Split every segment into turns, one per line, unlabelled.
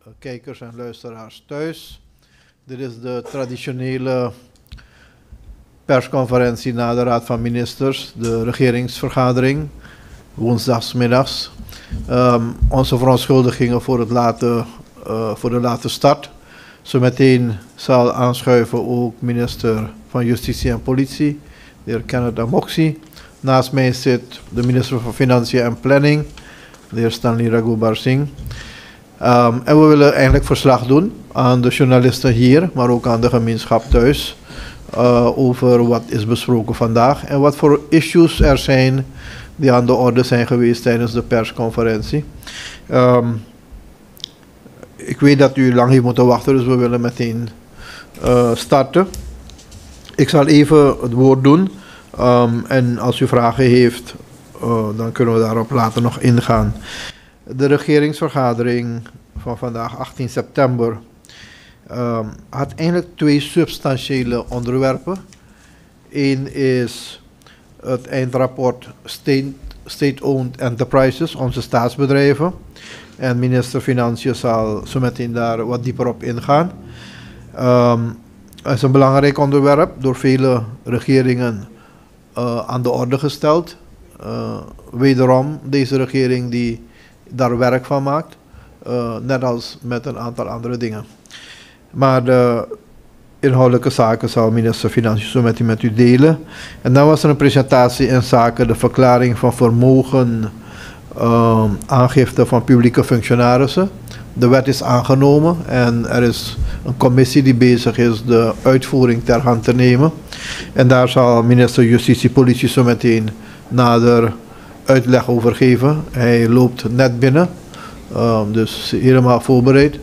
kijkers en luisteraars thuis. Dit is de traditionele persconferentie na de Raad van Ministers, de regeringsvergadering, woensdagsmiddags. Onze verontschuldigingen voor de late start. Zometeen zal aanschuiven ook minister van Justitie en Politie, de heer Kenneth Amoxie. Naast mij zit de minister van Financiën en Planning, de heer Stanley Raghubar-Singh. En we willen eigenlijk verslag doen aan de journalisten hier, maar ook aan de gemeenschap thuis, over wat is besproken vandaag en wat voor issues er zijn die aan de orde zijn geweest tijdens de persconferentie. Ik weet dat u lang heeft moeten wachten, dus we willen meteen starten. Ik zal even het woord doen en als u vragen heeft, dan kunnen we daarop later nog ingaan. De regeringsvergadering van vandaag, 18 september, had eigenlijk twee substantiële onderwerpen. Eén is het eindrapport State-Owned Enterprises, onze staatsbedrijven. En minister Financiën zal zo meteen daar wat dieper op ingaan. Het is een belangrijk onderwerp, door vele regeringen aan de orde gesteld. Wederom deze regering die daar werk van maakt, net als met een aantal andere dingen. Maar de inhoudelijke zaken zal minister Financiën zo meteen met u delen. En dan was er een presentatie in zaken de verklaring van vermogen, aangifte van publieke functionarissen. De wet is aangenomen en er is een commissie die bezig is de uitvoering ter hand te nemen. En daar zal minister Justitie en Politie zo meteen nader uitleg over geven. Hij loopt net binnen, dus helemaal voorbereid.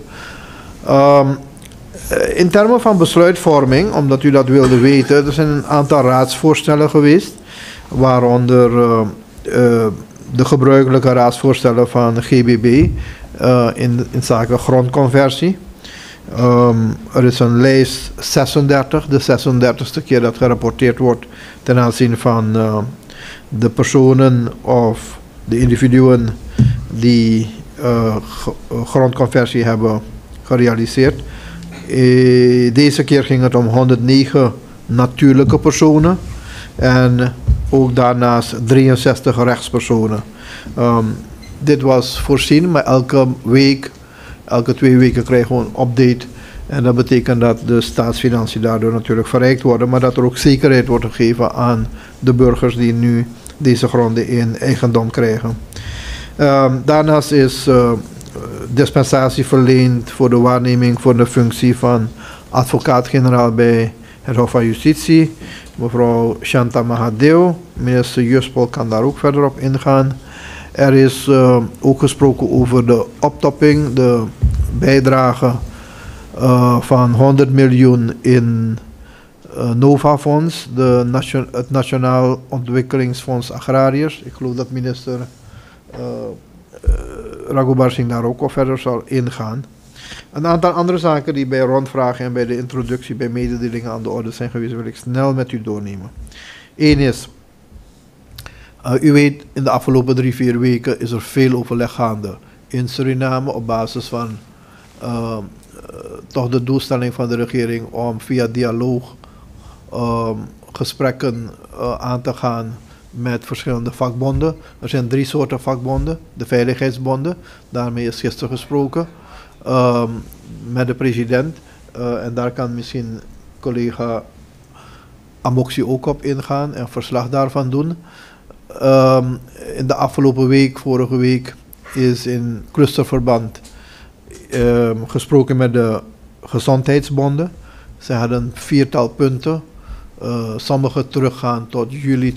In termen van besluitvorming, omdat u dat wilde weten, er zijn een aantal raadsvoorstellen geweest, waaronder de gebruikelijke raadsvoorstellen van de GBB in zaken grondconversie. Er is een lijst 36, de 36e keer dat gerapporteerd wordt ten aanzien van de personen of de individuen die grondconversie hebben gerealiseerd. Deze keer ging het om 109 natuurlijke personen en ook daarnaast 63 rechtspersonen. Dit was voorzien, maar elke 2 weken krijgen we een update. En dat betekent dat de staatsfinanciën daardoor natuurlijk verrijkt worden, maar dat er ook zekerheid wordt gegeven aan de burgers die nu deze gronden in eigendom krijgen. Daarnaast is dispensatie verleend voor de waarneming voor de functie van advocaat-generaal bij het Hof van Justitie. Mevrouw Shanta Mahadeo, minister Juspel kan daar ook verder op ingaan. Er is ook gesproken over de optopping, de bijdrage van 100 miljoen in NOVA-fonds, het Nationaal Ontwikkelingsfonds Agrariërs. Ik geloof dat minister Raghubar-Singh daar ook al verder zal ingaan. Een aantal andere zaken die bij rondvragen en bij de introductie, bij mededelingen aan de orde zijn geweest, wil ik snel met u doornemen. Eén is, u weet, in de afgelopen 3-4 weken is er veel overleg gaande in Suriname op basis van toch de doelstelling van de regering om via dialoog gesprekken aan te gaan met verschillende vakbonden. Er zijn 3 soorten vakbonden. De veiligheidsbonden, daarmee is gisteren gesproken met de president. En daar kan misschien collega Amoxie ook op ingaan en verslag daarvan doen. In de afgelopen week, vorige week, is in clusterverband gesproken met de gezondheidsbonden. Ze hadden een 4-tal punten. Sommige teruggaan tot juli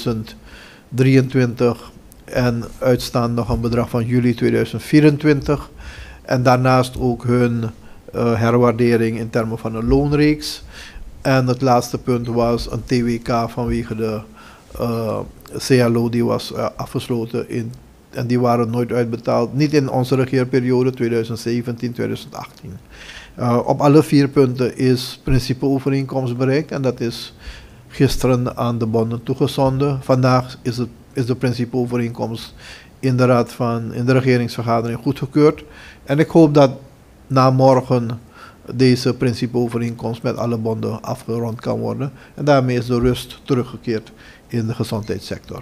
2023 en uitstaan nog een bedrag van juli 2024. En daarnaast ook hun herwaardering in termen van een loonreeks. En het laatste punt was een TWK vanwege de CLO die was afgesloten en die waren nooit uitbetaald. Niet in onze regeerperiode 2017-2018. Op alle 4 punten is principeovereenkomst bereikt en dat is gisteren aan de bonden toegezonden. Vandaag is de principeovereenkomst in de regeringsvergadering goedgekeurd. En ik hoop dat na morgen deze principeovereenkomst met alle bonden afgerond kan worden. En daarmee is de rust teruggekeerd in de gezondheidssector.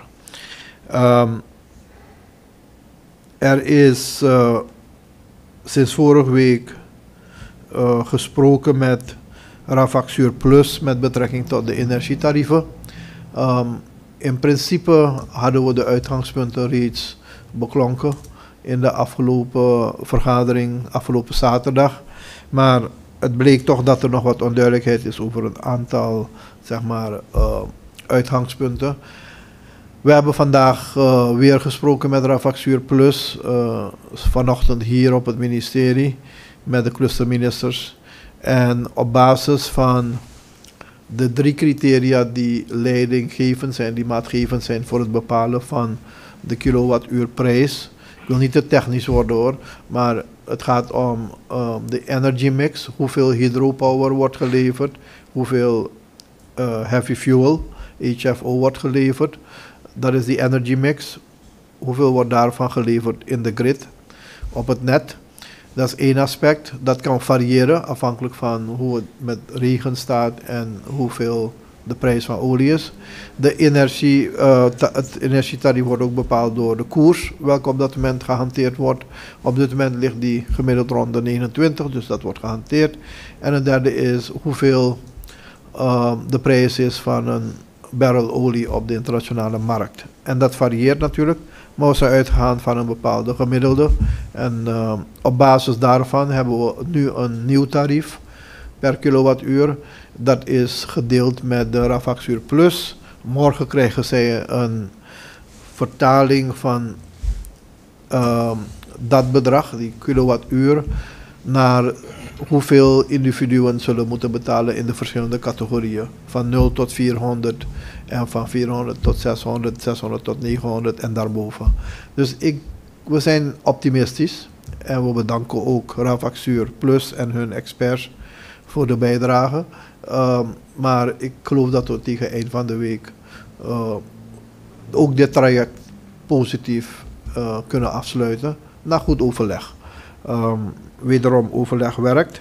Er is sinds vorige week gesproken met Rafagzuur Plus met betrekking tot de energietarieven. In principe hadden we de uitgangspunten reeds beklonken in de afgelopen vergadering, afgelopen zaterdag. Maar het bleek toch dat er nog wat onduidelijkheid is over een aantal, zeg maar, uitgangspunten. We hebben vandaag weer gesproken met Rafagzuur Plus, vanochtend hier op het ministerie met de clusterministers. En op basis van de 3 criteria die leidinggevend zijn, die maatgevend zijn voor het bepalen van de kilowattuurprijs. Ik wil niet te technisch worden hoor, maar het gaat om de energy mix, hoeveel hydropower wordt geleverd, hoeveel heavy fuel, HFO wordt geleverd. Dat is die energy mix. Hoeveel wordt daarvan geleverd in de grid, op het net. Dat is één aspect. Dat kan variëren afhankelijk van hoe het met regen staat en hoeveel de prijs van olie is. Het energietarief wordt ook bepaald door de koers, welke op dat moment gehanteerd wordt. Op dit moment ligt die gemiddeld rond de 29, dus dat wordt gehanteerd. En een derde is hoeveel de prijs is van een barrel olie op de internationale markt. En dat varieert natuurlijk, maar we zijn uitgegaan van een bepaalde gemiddelde. En op basis daarvan hebben we nu een nieuw tarief per kilowattuur. Dat is gedeeld met de Rafagzuur Plus. Morgen krijgen zij een vertaling van dat bedrag, die kilowattuur, naar hoeveel individuen zullen moeten betalen in de verschillende categorieën. Van 0 tot 400 en van 400 tot 600, 600 tot 900 en daarboven. Dus we zijn optimistisch en we bedanken ook Rafagzuur Plus en hun experts voor de bijdrage. Maar ik geloof dat we tegen eind van de week ook dit traject positief kunnen afsluiten na goed overleg. Wederom overleg werkt.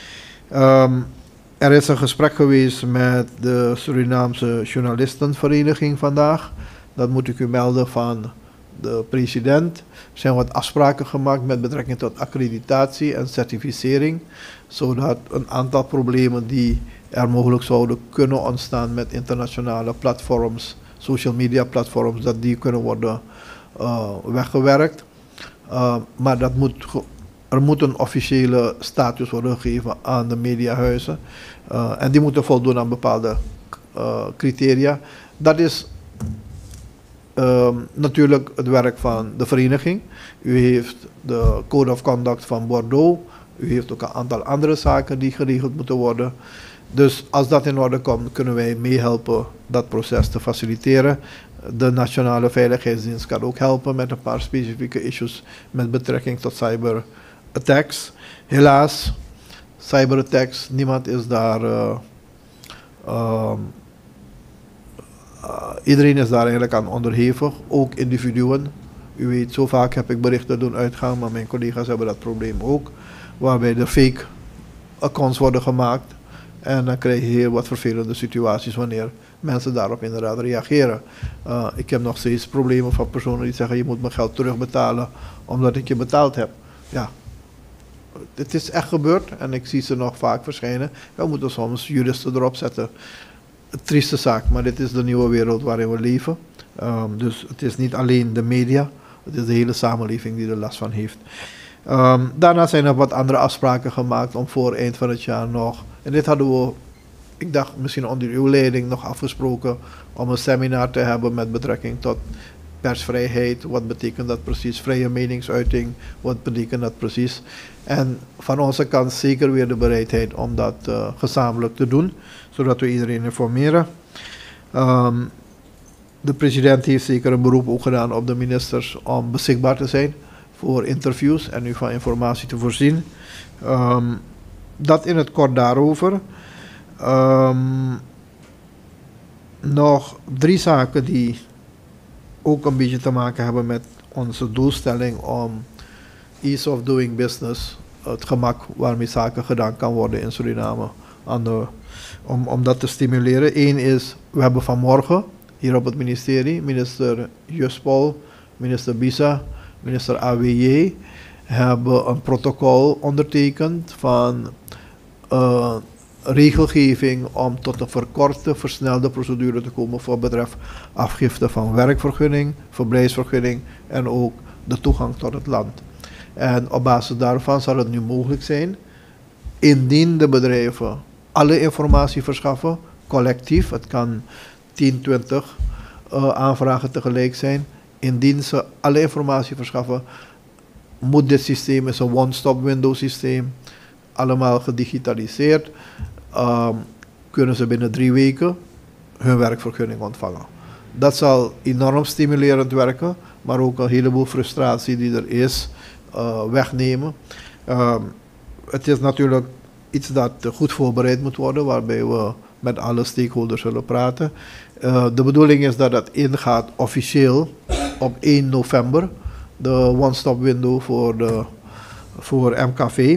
Er is een gesprek geweest met de Surinaamse Journalistenvereniging vandaag. Dat moet ik u melden van de president. Er zijn wat afspraken gemaakt met betrekking tot accreditatie en certificering, zodat een aantal problemen die er mogelijk zouden kunnen ontstaan met internationale platforms, social media platforms, dat die kunnen worden weggewerkt. Maar er moet een officiële status worden gegeven aan de mediahuizen. En die moeten voldoen aan bepaalde criteria. Dat is natuurlijk het werk van de vereniging. U heeft de Code of Conduct van Bordeaux. U heeft ook een aantal andere zaken die geregeld moeten worden. Dus als dat in orde komt, kunnen wij meehelpen dat proces te faciliteren. De Nationale Veiligheidsdienst kan ook helpen met een paar specifieke issues met betrekking tot cyberattacks. Helaas, cyberattacks, niemand is daar... iedereen is daar eigenlijk aan onderhevig, ook individuen. U weet, zo vaak heb ik berichten doen uitgaan, maar mijn collega's hebben dat probleem ook. Waarbij er fake accounts worden gemaakt. En dan krijg je heel wat vervelende situaties wanneer mensen daarop inderdaad reageren. Ik heb nog steeds problemen van personen die zeggen, je moet mijn geld terugbetalen omdat ik je betaald heb. Ja, het is echt gebeurd en ik zie ze nog vaak verschijnen. We moeten soms juristen erop zetten. Een trieste zaak, maar dit is de nieuwe wereld waarin we leven. Dus het is niet alleen de media, het is de hele samenleving die er last van heeft. Daarna zijn er wat andere afspraken gemaakt om voor eind van het jaar nog. En dit hadden we, ik dacht misschien onder uw leiding nog afgesproken om een seminar te hebben met betrekking tot persvrijheid. Wat betekent dat precies? Vrije meningsuiting, wat betekent dat precies? En van onze kant zeker weer de bereidheid om dat gezamenlijk te doen, zodat we iedereen informeren. De president heeft zeker een beroep ook gedaan op de ministers om beschikbaar te zijn voor interviews en u van informatie te voorzien. Dat in het kort daarover. Nog 3 zaken die ook een beetje te maken hebben met onze doelstelling om ease of doing business het gemak waarmee zaken gedaan kan worden in Suriname. Om dat te stimuleren. Eén is, we hebben vanmorgen hier op het ministerie, minister Juspol, minister Bisa, minister AWJ, hebben een protocol ondertekend van regelgeving om tot een verkorte, versnelde procedure te komen voor betreft afgifte van werkvergunning, verblijfsvergunning en ook de toegang tot het land. En op basis daarvan zal het nu mogelijk zijn, indien de bedrijven alle informatie verschaffen, collectief, het kan 10, 20 aanvragen tegelijk zijn, indien ze alle informatie verschaffen, moet dit systeem, is een one-stop window systeem, allemaal gedigitaliseerd, kunnen ze binnen 3 weken hun werkvergunning ontvangen. Dat zal enorm stimulerend werken, maar ook een heleboel frustratie die er is, wegnemen. Het is natuurlijk iets dat goed voorbereid moet worden, waarbij we met alle stakeholders zullen praten. De bedoeling is dat het ingaat officieel op 1 november, de one-stop window voor MKV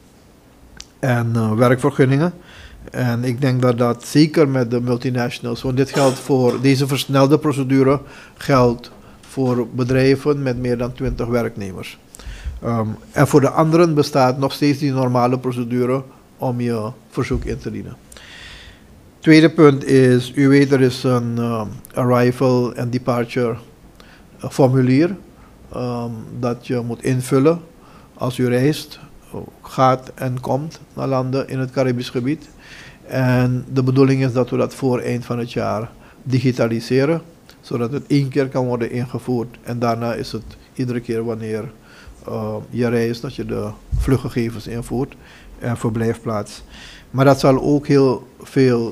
en werkvergunningen. En ik denk dat dat zeker met de multinationals, want dit geldt voor deze versnelde procedure, geldt voor bedrijven met meer dan 20 werknemers. En voor de anderen bestaat nog steeds die normale procedure om je verzoek in te dienen. Tweede punt is, u weet er is een arrival and departure formulier dat je moet invullen als u reist, gaat en komt naar landen in het Caribisch gebied. En de bedoeling is dat we dat voor eind van het jaar digitaliseren, zodat het 1 keer kan worden ingevoerd en daarna is het iedere keer wanneer je reist dat je de vluchtgegevens invoert en verblijfplaats. Maar dat zal ook heel veel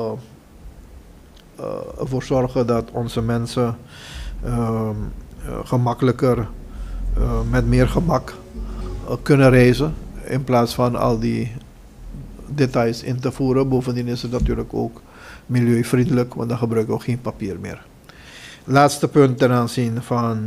ervoor zorgen dat onze mensen gemakkelijker, met meer gemak kunnen reizen, in plaats van al die details in te voeren. Bovendien is het natuurlijk ook milieuvriendelijk, want dan gebruiken we geen papier meer. Laatste punt ten aanzien van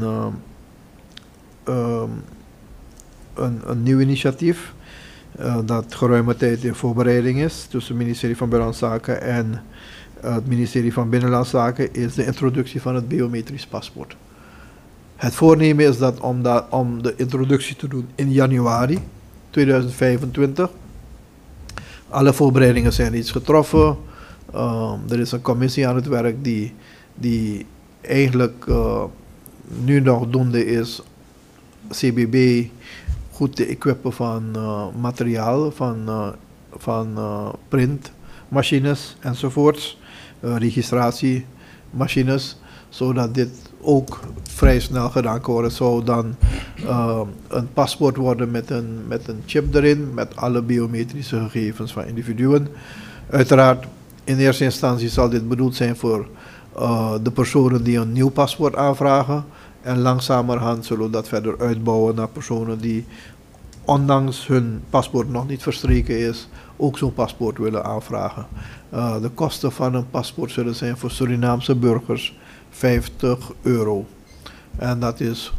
een nieuw initiatief dat geruime tijd in voorbereiding is tussen het ministerie van Buitenlandse Zaken en het ministerie van Binnenlandse Zaken, is de introductie van het biometrisch paspoort. Het voornemen is dat om de introductie te doen in januari 2025. Alle voorbereidingen zijn reeds getroffen. Er is een commissie aan het werk die eigenlijk nu nog doende is CBB goed te equippen van materiaal, van printmachines enzovoorts, registratiemachines, zodat dit ook vrij snel gedaan kan worden. Zou dan een paspoort worden met een chip erin, met alle biometrische gegevens van individuen. Uiteraard, in eerste instantie zal dit bedoeld zijn voor de personen die een nieuw paspoort aanvragen. En langzamerhand zullen we dat verder uitbouwen naar personen die, ondanks hun paspoort nog niet verstreken is, ook zo'n paspoort willen aanvragen. De kosten van een paspoort zullen zijn voor Surinaamse burgers €50. En dat is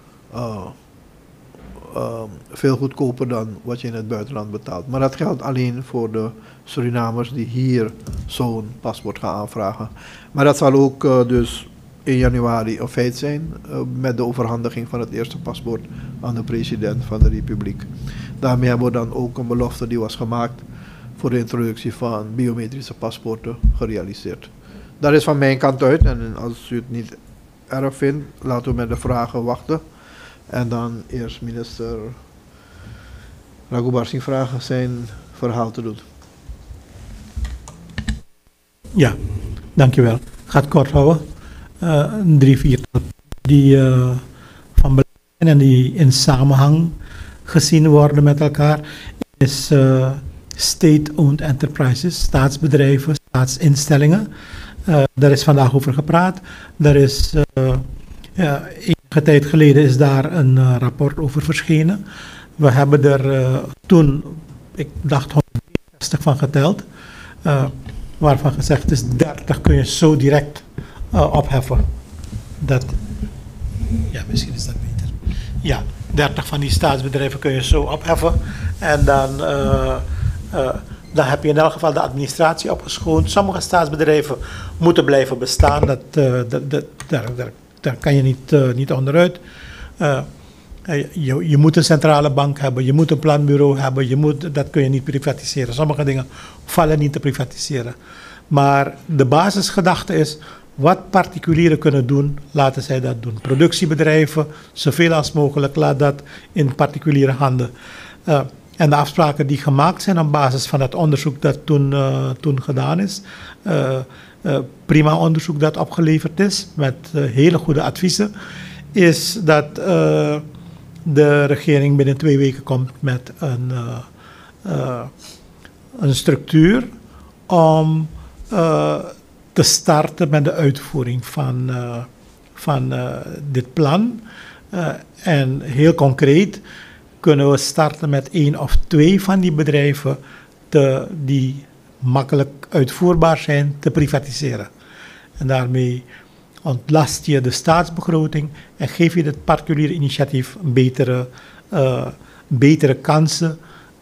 veel goedkoper dan wat je in het buitenland betaalt. Maar dat geldt alleen voor de Surinamers die hier zo'n paspoort gaan aanvragen. Maar dat zal ook dus in januari een feit zijn met de overhandiging van het eerste paspoort aan de president van de Republiek. Daarmee hebben we dan ook een belofte die was gemaakt voor de introductie van biometrische paspoorten gerealiseerd. Dat is van mijn kant uit en als u het niet erg vindt, laten we met de vragen wachten. En dan eerst minister Raghubar Singh vragen zijn verhaal te doen.
Ja, dankjewel. Ik ga het kort houden. 3, 4 die van belang zijn en die in samenhang gezien worden met elkaar is state-owned enterprises, staatsbedrijven, staatsinstellingen. Daar is vandaag over gepraat. Er is enige tijd geleden is daar een rapport over verschenen. We hebben er toen, ik dacht 160 van geteld, waarvan gezegd is 30 kun je zo direct opheffen. Ja, misschien is dat beter. Ja, 30 van die staatsbedrijven kun je zo opheffen. En dan heb je in elk geval de administratie opgeschoond. Sommige staatsbedrijven moeten blijven bestaan. Daar kan je niet onderuit. Je moet een centrale bank hebben, je moet een planbureau hebben, dat kun je niet privatiseren. Sommige dingen vallen niet te privatiseren. Maar de basisgedachte is, wat particulieren kunnen doen, laten zij dat doen. Productiebedrijven, zoveel als mogelijk, laat dat in particuliere handen. En de afspraken die gemaakt zijn op basis van het onderzoek dat toen gedaan is. Prima onderzoek dat opgeleverd is, met hele goede adviezen, is dat de regering binnen 2 weken komt met een structuur om te starten met de uitvoering van dit plan. En heel concreet kunnen we starten met 1 of 2 van die bedrijven die makkelijk uitvoerbaar zijn te privatiseren. En daarmee ontlast je de staatsbegroting en geef je het particuliere initiatief betere kansen.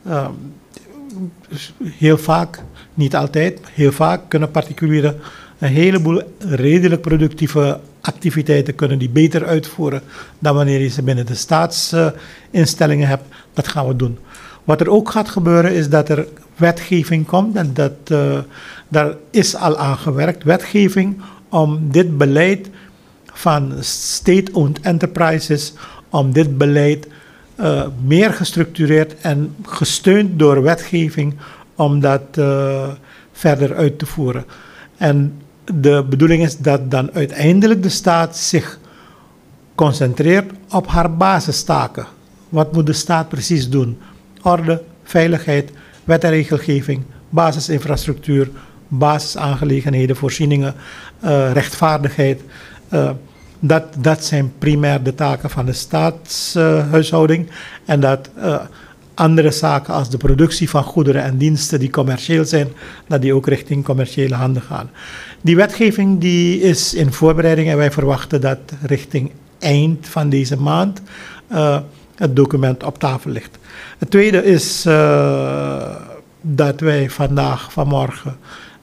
Heel vaak, niet altijd, heel vaak kunnen particulieren een heleboel redelijk productieve activiteiten kunnen die beter uitvoeren dan wanneer je ze binnen de staatsinstellingen hebt. Dat gaan we doen. Wat er ook gaat gebeuren is dat er wetgeving komt en daar is al aan gewerkt. Wetgeving om dit beleid van state-owned enterprises, om dit beleid meer gestructureerd en gesteund door wetgeving om dat verder uit te voeren. En de bedoeling is dat dan uiteindelijk de staat zich concentreert op haar basistaken. Wat moet de staat precies doen? Orde, veiligheid, wet en regelgeving, basisinfrastructuur, basisaangelegenheden, voorzieningen, rechtvaardigheid. Dat zijn primair de taken van de staatshuishouding. En dat andere zaken als de productie van goederen en diensten die commercieel zijn, dat die ook richting commerciële handen gaan. Die wetgeving die is in voorbereiding en wij verwachten dat richting eind van deze maand het document op tafel ligt. Het tweede is dat wij vanmorgen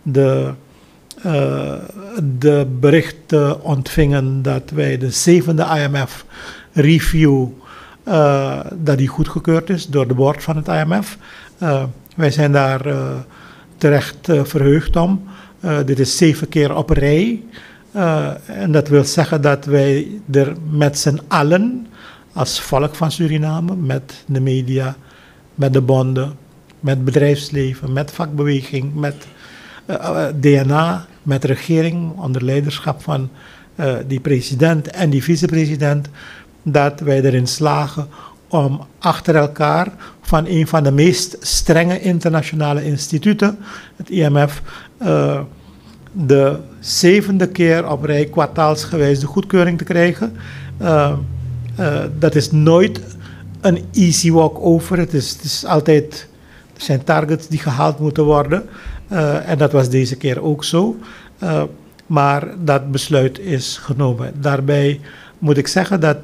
de berichten ontvingen dat wij de 7e IMF review, dat die goedgekeurd is door de board van het IMF. Wij zijn daar terecht verheugd om. Dit is 7 keer op rij. En dat wil zeggen dat wij er met z'n allen, als volk van Suriname, met de media, met de bonden, met bedrijfsleven, met vakbeweging, met DNA, met regering, onder leiderschap van die president en die vicepresident, dat wij erin slagen om achter elkaar van een van de meest strenge internationale instituten, het IMF, de 7e keer op rij kwartaalsgewijs de goedkeuring te krijgen. Dat is nooit een easy walk over. Het is altijd, er zijn targets die gehaald moeten worden. En dat was deze keer ook zo. Maar dat besluit is genomen. Daarbij moet ik zeggen dat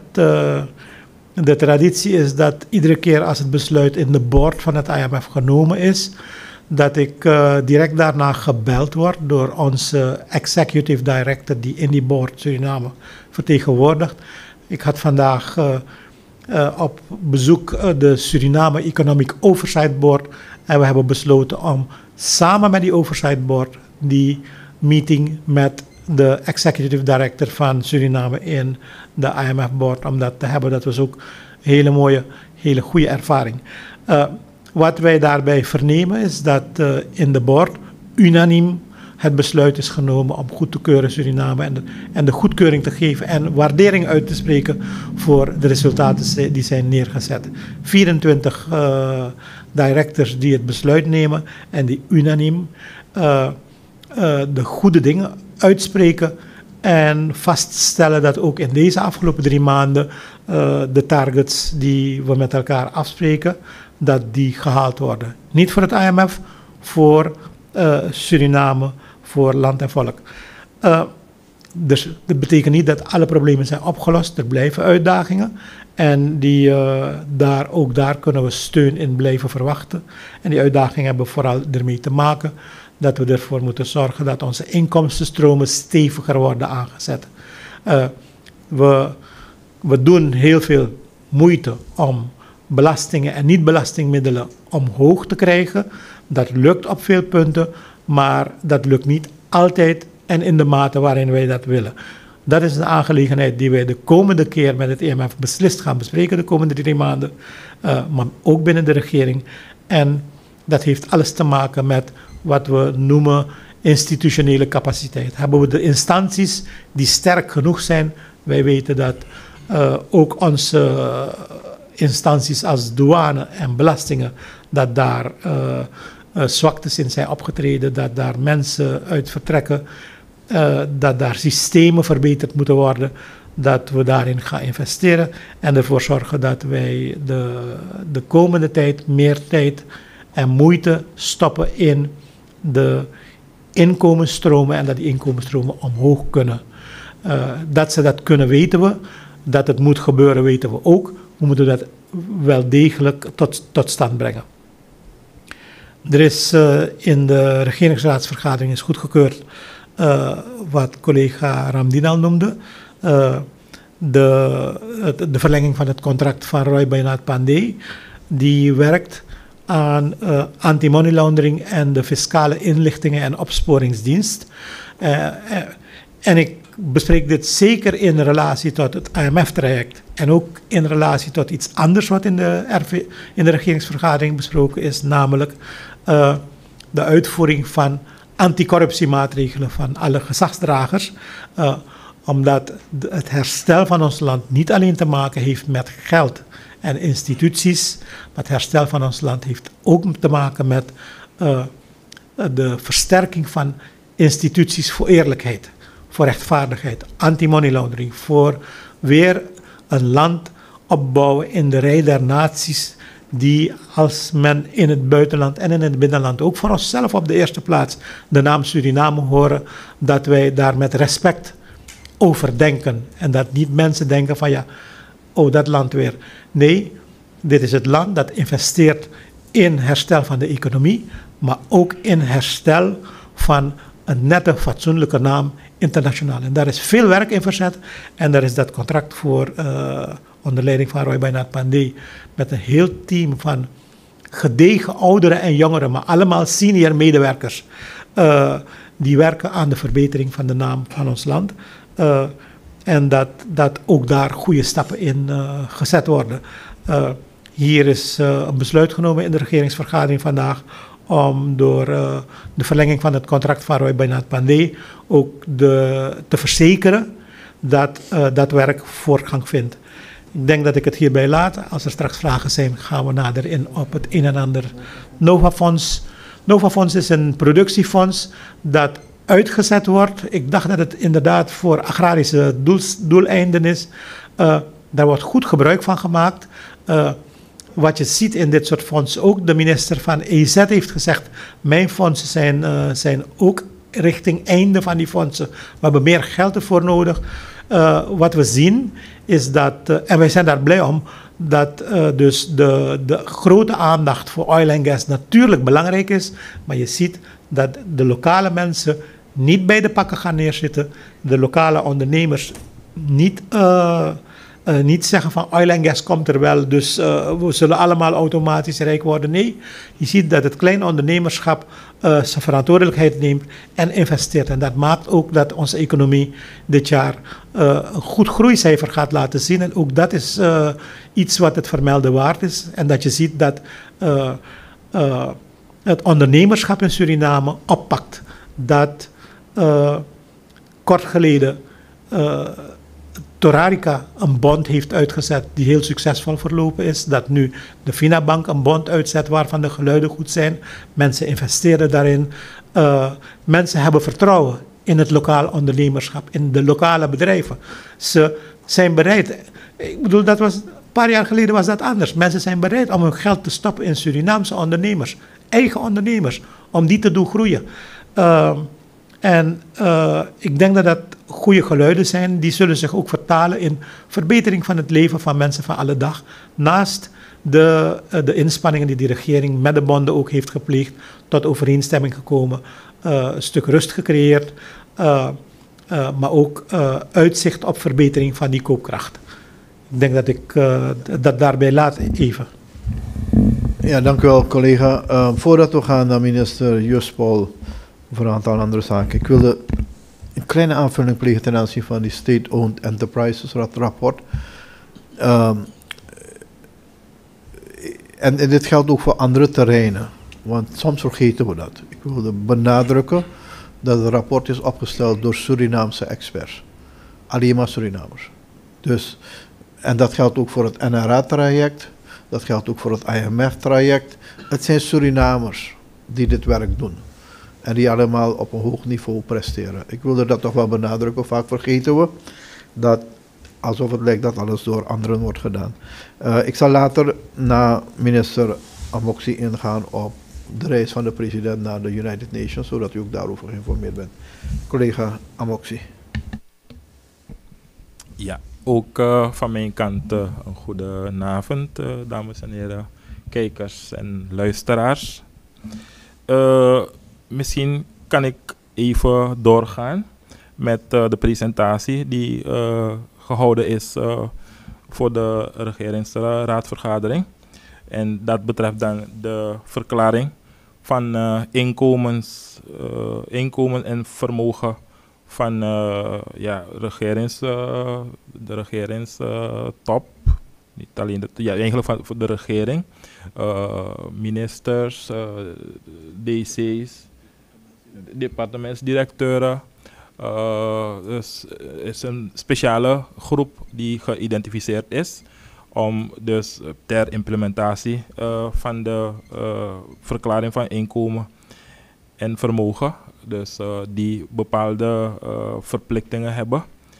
de traditie is dat iedere keer als het besluit in de board van het IMF genomen is, dat ik direct daarna gebeld word door onze executive director die in die board Suriname vertegenwoordigt. Ik had vandaag op bezoek de Suriname Economic Oversight Board en we hebben besloten om samen met die Oversight Board die meeting met de executive director van Suriname in de IMF Board om dat te hebben. Dat was ook een hele mooie, hele goede ervaring. Wat wij daarbij vernemen is dat in de board unaniem het besluit is genomen om goed te keuren Suriname en de goedkeuring te geven en waardering uit te spreken voor de resultaten die zijn neergezet. 24 directors die het besluit nemen en die unaniem de goede dingen uitspreken en vaststellen dat ook in deze afgelopen 3 maanden de targets die we met elkaar afspreken, dat die gehaald worden. Niet voor het IMF, voor Suriname, voor land en volk. Dus dat betekent niet dat alle problemen zijn opgelost. Er blijven uitdagingen. En daar kunnen we steun in blijven verwachten. En die uitdagingen hebben vooral ermee te maken dat we ervoor moeten zorgen dat onze inkomstenstromen steviger worden aangezet. We doen heel veel moeite om belastingen en niet-belastingmiddelen omhoog te krijgen. Dat lukt op veel punten, maar dat lukt niet altijd en in de mate waarin wij dat willen. Dat is een aangelegenheid die wij de komende keer met het IMF beslist gaan bespreken, de komende 3 maanden, maar ook binnen de regering. En dat heeft alles te maken met wat we noemen institutionele capaciteit. Hebben we de instanties die sterk genoeg zijn? Wij weten dat ook onze instanties als douane en belastingen, dat daar zwaktes in zijn opgetreden, dat daar mensen uit vertrekken, dat daar systemen verbeterd moeten worden, dat we daarin gaan investeren en ervoor zorgen dat wij de komende tijd meer tijd en moeite stoppen in de inkomensstromen en dat die inkomensstromen omhoog kunnen. Dat ze dat kunnen weten we, dat het moet gebeuren weten we ook. We moeten dat wel degelijk tot stand brengen. Er is in de regeringsraadsvergadering is goedgekeurd wat collega Ramdien al noemde. De verlenging van het contract van Roy Bernard Pandey. Die werkt aan anti-money laundering en de fiscale inlichtingen en opsporingsdienst. En ik bespreek dit zeker in relatie tot het IMF-traject en ook in relatie tot iets anders wat in de regeringsvergadering besproken is, namelijk de uitvoering van anticorruptiemaatregelen van alle gezagsdragers, omdat het herstel van ons land niet alleen te maken heeft met geld en instituties, maar het herstel van ons land heeft ook te maken met de versterking van instituties voor eerlijkheid, voor rechtvaardigheid, anti-money laundering, voor weer een land opbouwen in de rij der naties die als men in het buitenland en in het binnenland ook voor onszelf op de eerste plaats de naam Suriname horen, dat wij daar met respect over denken en dat niet mensen denken van ja, oh dat land weer. Nee, dit is het land dat investeert in herstel van de economie, maar ook in herstel van een nette, fatsoenlijke naam internationaal. En daar is veel werk in verzet. En daar is dat contract voor onder leiding van Roy Bernard Pandey met een heel team van gedegen ouderen en jongeren, maar allemaal senior medewerkers. Die werken aan de verbetering van de naam van ons land. En dat ook daar goede stappen in gezet worden. Hier is een besluit genomen in de regeringsvergadering vandaag om door de verlenging van het contract van Roy Bernard Pandey ook te verzekeren dat dat werk voortgang vindt. Ik denk dat ik het hierbij laat. Als er straks vragen zijn, gaan we nader in op het een en ander. Novafonds. Novafonds is een productiefonds dat uitgezet wordt. Ik dacht dat het inderdaad voor agrarische doeleinden is. Daar wordt goed gebruik van gemaakt. Wat je ziet in dit soort fondsen, ook de minister van EZ heeft gezegd, mijn fondsen zijn ook richting einde van die fondsen. We hebben meer geld ervoor nodig. Wat we zien is dat, en wij zijn daar blij om, dat dus de grote aandacht voor oil en gas natuurlijk belangrijk is, maar je ziet dat de lokale mensen niet bij de pakken gaan neerzitten, de lokale ondernemers niet zeggen van oil en gas komt er wel, dus we zullen allemaal automatisch rijk worden. Nee, je ziet dat het kleine ondernemerschap zijn verantwoordelijkheid neemt en investeert. En dat maakt ook dat onze economie dit jaar een goed groeicijfer gaat laten zien. En ook dat is iets wat het vermelden waard is. En dat je ziet dat het ondernemerschap in Suriname oppakt. Dat kort geleden Torarica een bond heeft uitgezet die heel succesvol verlopen is. Dat nu de Finabank een bond uitzet waarvan de geluiden goed zijn. Mensen investeren daarin. Mensen hebben vertrouwen in het lokaal ondernemerschap, in de lokale bedrijven. Ze zijn bereid. Ik bedoel, een paar jaar geleden was dat anders. Mensen zijn bereid om hun geld te stoppen in Surinaamse ondernemers. Eigen ondernemers. Om die te doen groeien. Ik denk dat dat goede geluiden zijn. Die zullen zich ook vertalen in verbetering van het leven van mensen van alle dag. Naast de inspanningen die de regering met de bonden ook heeft gepleegd, tot overeenstemming gekomen, een stuk rust gecreëerd, maar ook uitzicht op verbetering van die koopkracht. Ik denk dat ik dat daarbij laat even.
Ja, dank u wel, collega. Voordat we gaan naar minister Juspol voor een aantal andere zaken, ik wilde een kleine aanvulling plegen ten aanzien van die State-Owned Enterprises rapport. En dit geldt ook voor andere terreinen, want soms vergeten we dat. Ik wilde benadrukken dat het rapport is opgesteld door Surinaamse experts. Alleen maar Surinamers. Dus, en dat geldt ook voor het NRA-traject, dat geldt ook voor het IMF-traject. Het zijn Surinamers die dit werk doen. En die allemaal op een hoog niveau presteren. Ik wilde dat toch wel benadrukken. Vaak vergeten we dat, alsof het lijkt dat alles door anderen wordt gedaan. Ik zal later naar minister Amoxi ingaan op de reis van de president naar de United Nations, zodat u ook daarover geïnformeerd bent. Collega Amoxi.
Ja, ook van mijn kant een goede avond, dames en heren, kijkers en luisteraars. Misschien kan ik even doorgaan met de presentatie die gehouden is voor de regeringsraadvergadering. En dat betreft dan de verklaring van inkomen en vermogen van de regeringstop. Niet alleen eigenlijk van de regering, ministers, DC's, departementsdirecteuren. Dus is een speciale groep die geïdentificeerd is om dus ter implementatie van de verklaring van inkomen en vermogen, dus die bepaalde verplichtingen hebben.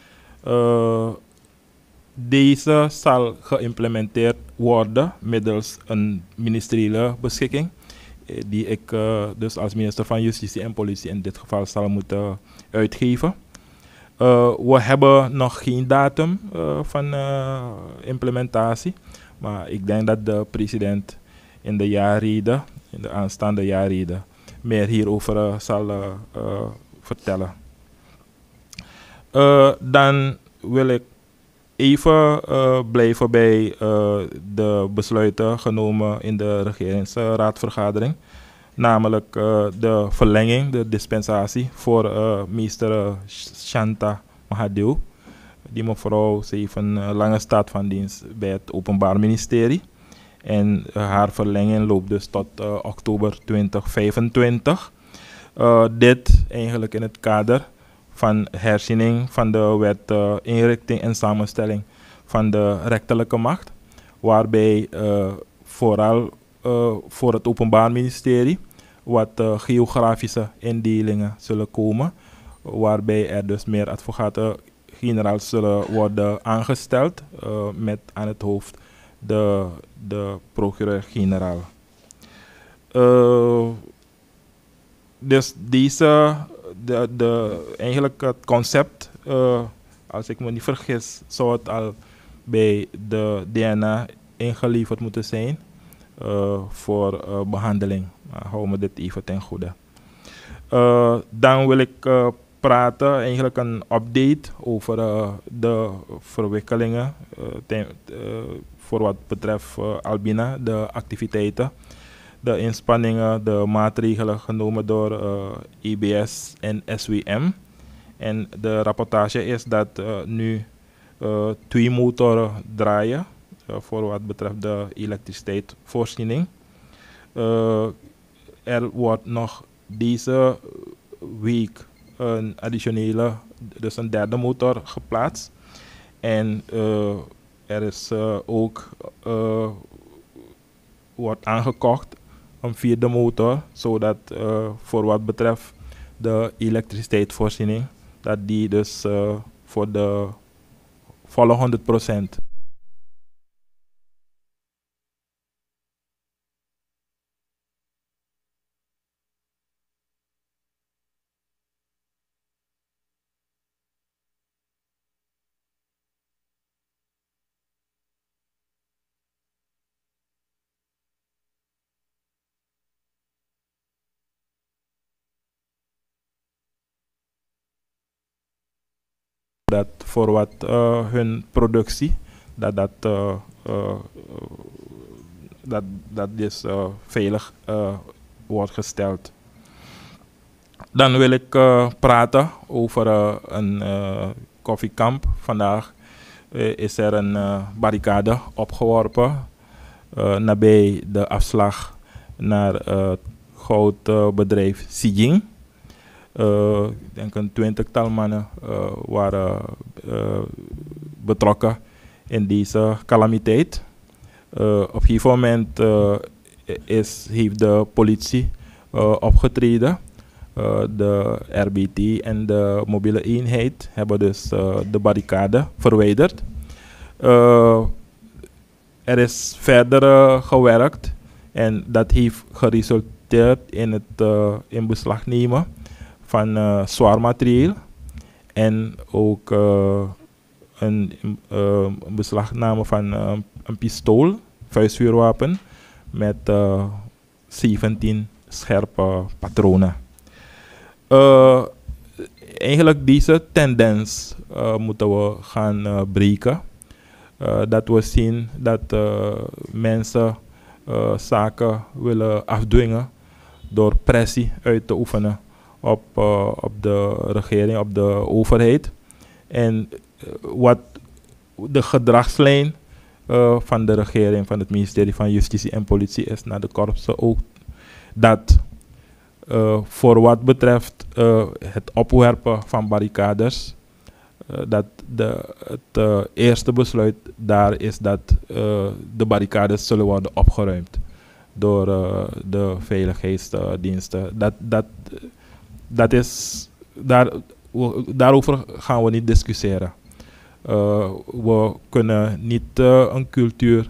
Deze zal geïmplementeerd worden middels een ministeriële beschikking, die ik dus als minister van Justitie en Politie in dit geval zal moeten uitgeven. We hebben nog geen datum van implementatie, maar ik denk dat de president in de aanstaande jaarrede, meer hierover zal vertellen. Dan wil ik even blijven bij de besluiten genomen in de regeringsraadvergadering. Namelijk de verlenging, de dispensatie voor meester Shanta Mahadew. Die mevrouw, ze heeft een lange staat van dienst bij het Openbaar Ministerie. En haar verlenging loopt dus tot oktober 2025. Dit eigenlijk in het kader van herziening van de wet inrichting en samenstelling van de rechterlijke macht. Waarbij vooral voor het Openbaar Ministerie wat geografische indelingen zullen komen. Waarbij er dus meer advocaten-generaals zullen worden aangesteld met aan het hoofd de procureur-generaal. Dus eigenlijk het concept, als ik me niet vergis, zou het al bij de DNA ingeleverd moeten zijn voor behandeling. Hou me dit even ten goede. Dan wil ik praten, eigenlijk een update over de verwikkelingen voor wat betreft Albina, de activiteiten, de inspanningen, de maatregelen genomen door EBS en SWM. En de rapportage is dat nu 2 motoren draaien voor wat betreft de elektriciteitsvoorziening. Er wordt nog deze week een additionele, dus een derde motor geplaatst. En er is ook wordt aangekocht een 4e motor, zodat voor wat betreft de elektriciteitsvoorziening, dat die dus voor de volle 100% dat voor wat hun productie, dat dus veilig wordt gesteld. Dan wil ik praten over een koffiekamp. Vandaag is er een barricade opgeworpen nabij de afslag naar het goudbedrijf Zijin. Ik denk een 20-tal mannen waren betrokken in deze calamiteit. Op een gegeven moment heeft de politie opgetreden. De RBT en de mobiele eenheid hebben dus de barricade verwijderd. Er is verder gewerkt en dat heeft geresulteerd in het in beslag nemen van zwaar materieel en ook een beslagname van een pistool, vuistvuurwapen met 17 scherpe patronen. Eigenlijk deze tendens moeten we gaan breken. Dat we zien dat mensen zaken willen afdwingen door pressie uit te oefenen op de regering, op de overheid. En wat de gedragslijn van de regering, van het ministerie van Justitie en Politie is naar de korpsen ook dat voor wat betreft het opwerpen van barricades, dat het eerste besluit daar is dat de barricades zullen worden opgeruimd door de veiligheidsdiensten. Dat is, daarover gaan we niet discussiëren. We kunnen niet een cultuur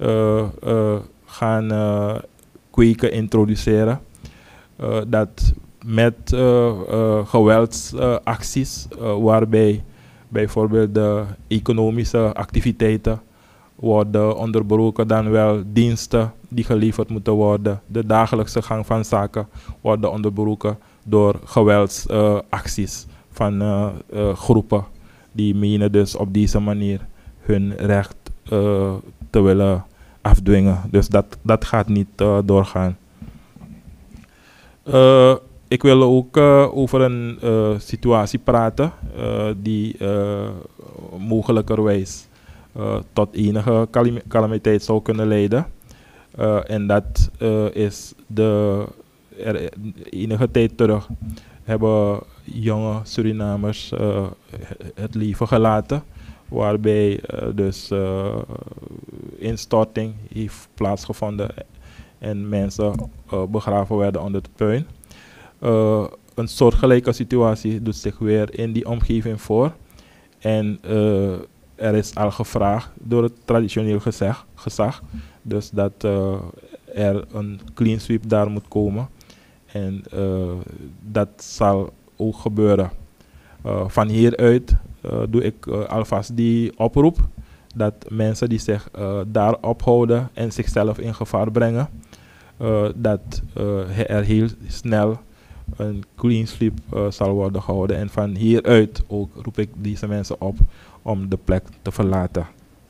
gaan kweken, introduceren. Dat met geweldsacties, waarbij bijvoorbeeld de economische activiteiten worden onderbroken, dan wel diensten die geleverd moeten worden, de dagelijkse gang van zaken worden onderbroken door geweldsacties van groepen die menen dus op deze manier hun recht te willen afdwingen. Dus dat gaat niet doorgaan. Ik wil ook over een situatie praten die mogelijkerwijs tot enige calamiteit zou kunnen leiden. En dat is enige tijd terug hebben jonge Surinamers het leven gelaten, waarbij dus instorting heeft plaatsgevonden en mensen begraven werden onder de puin. Een soortgelijke situatie doet zich weer in die omgeving voor. En er is al gevraagd door het traditioneel gezag, dus dat er een clean sweep daar moet komen. En dat zal ook gebeuren. Van hieruit doe ik alvast die oproep dat mensen die zich daar ophouden en zichzelf in gevaar brengen, dat er heel snel een clean sweep zal worden gehouden. En van hieruit ook roep ik deze mensen op om de plek te verlaten.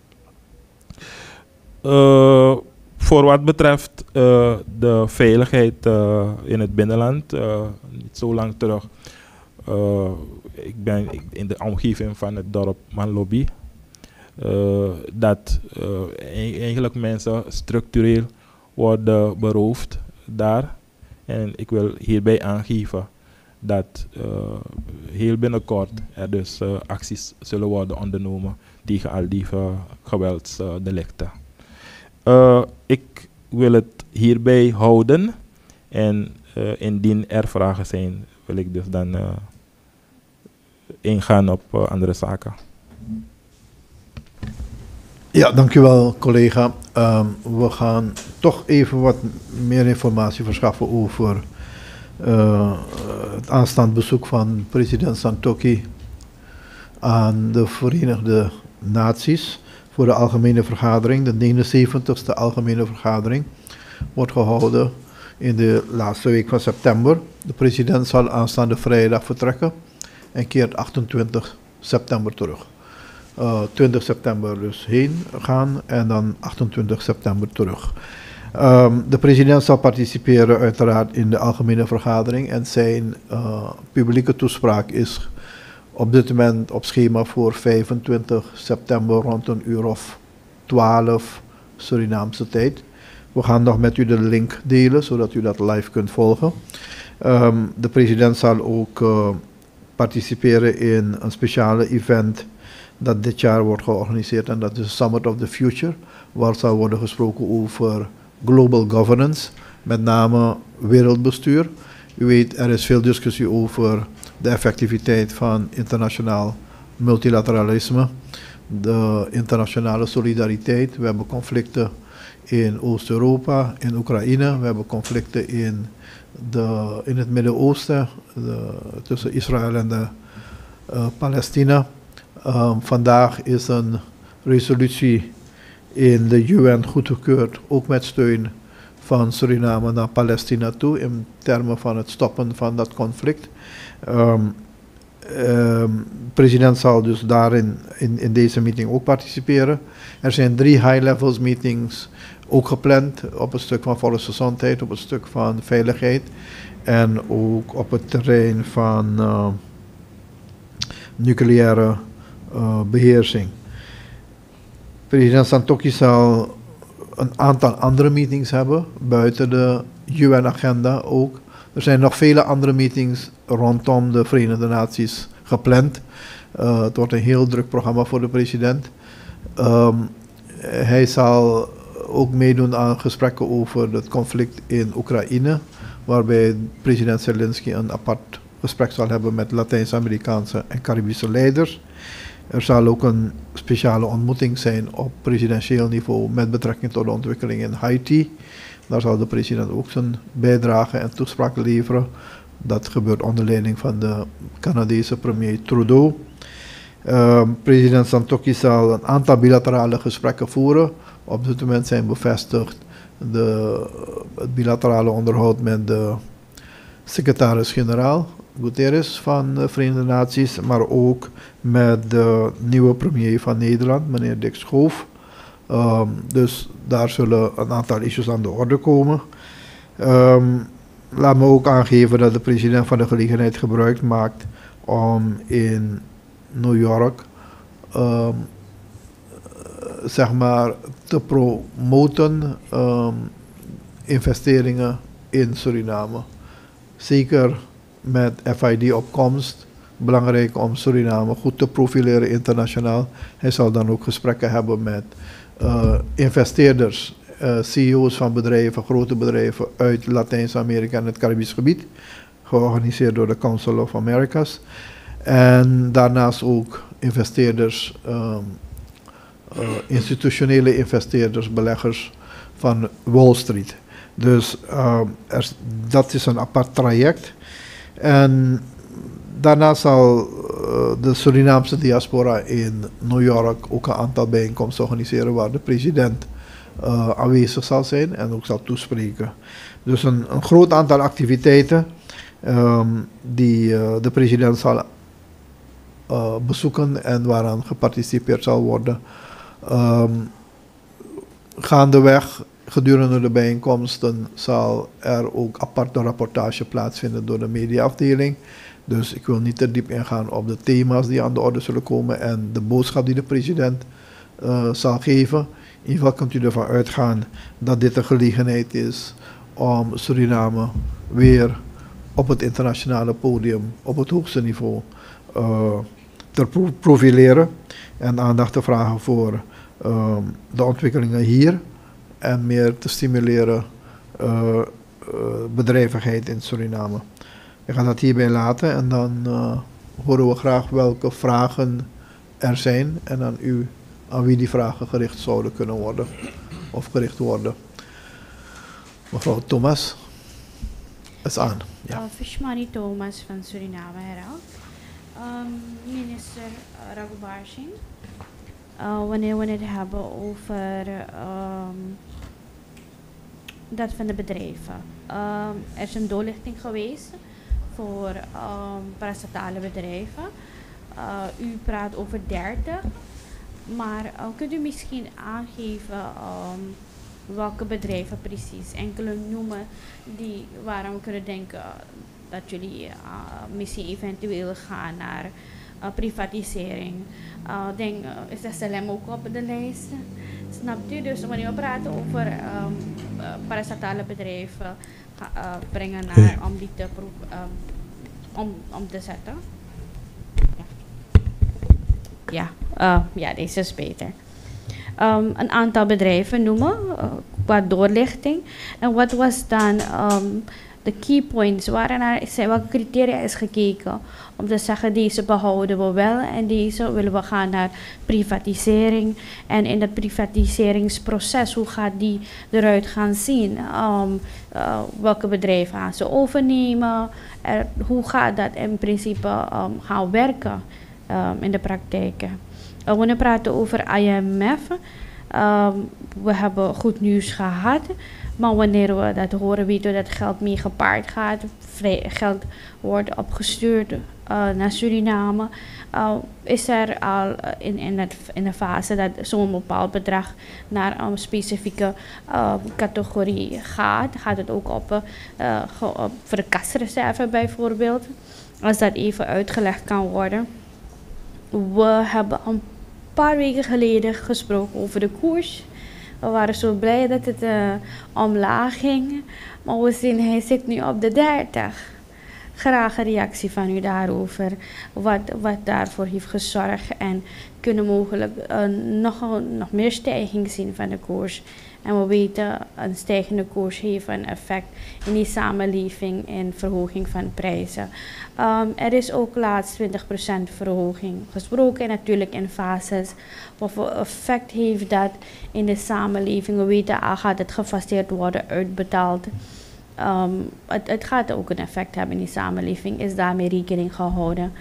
Voor wat betreft de veiligheid in het binnenland, niet zo lang terug, ik ben in de omgeving van het dorp Manlobby, dat eigenlijk mensen structureel worden beroofd daar. En ik wil hierbij aangeven dat heel binnenkort er dus acties zullen worden ondernomen tegen al die geweldsdelicten. Ik wil het hierbij houden en indien er vragen zijn, wil ik dus dan ingaan op andere zaken.
Ja, dankjewel collega. We gaan toch even wat meer informatie verschaffen over het aanstaand bezoek van president Santokhi aan de Verenigde Naties voor de algemene vergadering. De 79ste algemene vergadering wordt gehouden in de laatste week van september. De president zal aanstaande vrijdag vertrekken en keert 28 september terug. 20 september dus heen gaan en dan 28 september terug. De president zal participeren uiteraard in de algemene vergadering en zijn publieke toespraak is op dit moment op schema voor 25 september rond een uur of 12 Surinaamse tijd. We gaan nog met u de link delen, zodat u dat live kunt volgen. De president zal ook participeren in een speciale event dat dit jaar wordt georganiseerd en dat is Summit of the Future, waar zal worden gesproken over global governance, met name wereldbestuur. U weet, er is veel discussie over de effectiviteit van internationaal multilateralisme, de internationale solidariteit. We hebben conflicten in Oost-Europa, in Oekraïne, we hebben conflicten in het Midden-Oosten, tussen Israël en Palestina. Vandaag is een resolutie in de UN goedgekeurd, ook met steun van Suriname naar Palestina toe, in termen van het stoppen van dat conflict. De president zal dus daarin in deze meeting ook participeren. Er zijn 3 high-levels meetings ook gepland op het stuk van volksgezondheid, op het stuk van veiligheid en ook op het terrein van nucleaire beheersing. President Santokhi zal een aantal andere meetings hebben, buiten de UN-agenda ook. Er zijn nog vele andere meetings rondom de Verenigde Naties gepland. Het wordt een heel druk programma voor de president. Hij zal ook meedoen aan gesprekken over het conflict in Oekraïne, waarbij president Zelensky een apart gesprek zal hebben met Latijns-Amerikaanse en Caribische leiders. Er zal ook een speciale ontmoeting zijn op presidentieel niveau met betrekking tot de ontwikkeling in Haiti. Daar zal de president ook zijn bijdrage en toespraak leveren. Dat gebeurt onder leiding van de Canadese premier Trudeau. President Santokhi zal een aantal bilaterale gesprekken voeren. Op dit moment zijn bevestigd het bilaterale onderhoud met de secretaris-generaal Guterres van de Verenigde Naties, maar ook met de nieuwe premier van Nederland, meneer Dick Schoof. Dus daar zullen een aantal issues aan de orde komen. Laat me ook aangeven dat de president van de gelegenheid gebruik maakt om in New York zeg maar te promoten investeringen in Suriname. Zeker met FID-opkomst, belangrijk om Suriname goed te profileren internationaal. Hij zal dan ook gesprekken hebben met investeerders, CEO's van bedrijven, grote bedrijven uit Latijns-Amerika en het Caribisch gebied, georganiseerd door de Council of Americas. En daarnaast ook investeerders, institutionele investeerders, beleggers van Wall Street. Dus dat is een apart traject. En daarna zal de Surinaamse diaspora in New York ook een aantal bijeenkomsten organiseren waar de president aanwezig zal zijn en ook zal toespreken. Dus een groot aantal activiteiten die de president zal bezoeken en waaraan geparticipeerd zal worden. Gaandeweg gedurende de bijeenkomsten zal er ook apart een rapportage plaatsvinden door de mediaafdeling. Dus ik wil niet te diep ingaan op de thema's die aan de orde zullen komen en de boodschap die de president zal geven. In ieder geval kunt u ervan uitgaan dat dit een gelegenheid is om Suriname weer op het internationale podium, op het hoogste niveau, te profileren en aandacht te vragen voor de ontwikkelingen hier en meer te stimuleren bedrijvigheid in Suriname. Ik ga dat hierbij laten en dan horen we graag welke vragen er zijn en aan wie die vragen gericht zouden kunnen worden of gericht worden. Mevrouw Thomas, is aan. Ja.
Fishmani Thomas van Suriname Herald. Minister Raghubar Singh. Wanneer we het hebben over dat van de bedrijven. Er is een doorlichting geweest voor parastatale bedrijven. U praat over 30, maar kunt u misschien aangeven welke bedrijven precies? Enkele noemen die waarom we kunnen denken dat jullie misschien eventueel gaan naar privatisering. Is SLM ook op de lijst? Snapt u? Dus wanneer we praten over parastatale bedrijven brengen naar om die te om te zetten. Ja, deze is beter. Een aantal bedrijven noemen qua doorlichting. En wat was dan de key points? Welke criteria is gekeken om te zeggen deze behouden we wel en deze willen we gaan naar privatisering. En in dat privatiseringsproces, hoe gaat die eruit gaan zien? Welke bedrijven gaan ze overnemen? Hoe gaat dat in principe gaan werken in de praktijk? Wanneer we praten over IMF, we hebben goed nieuws gehad, maar wanneer we dat horen, weten we dat geld mee gepaard gaat. Geld wordt opgestuurd naar Suriname. Is er al in de fase dat zo'n bepaald bedrag naar een specifieke categorie gaat? Gaat het ook op voor de kasreserve bijvoorbeeld? Als dat even uitgelegd kan worden. We hebben een paar weken geleden gesproken over de koers. We waren zo blij dat het omlaag ging. Maar we zien, hij zit nu op de 30. Graag een reactie van u daarover. Wat daarvoor heeft gezorgd. En kunnen mogelijk nog meer stijging zien van de koers. En we weten, een stijgende koers heeft een effect in die samenleving en verhoging van prijzen. Er is ook laatst 20% verhoging gesproken. En natuurlijk in fases. Wat voor effect heeft dat in de samenleving? We weten al gaat het gefaseerd worden uitbetaald. Het gaat ook een effect hebben in die samenleving. Is daarmee rekening gehouden?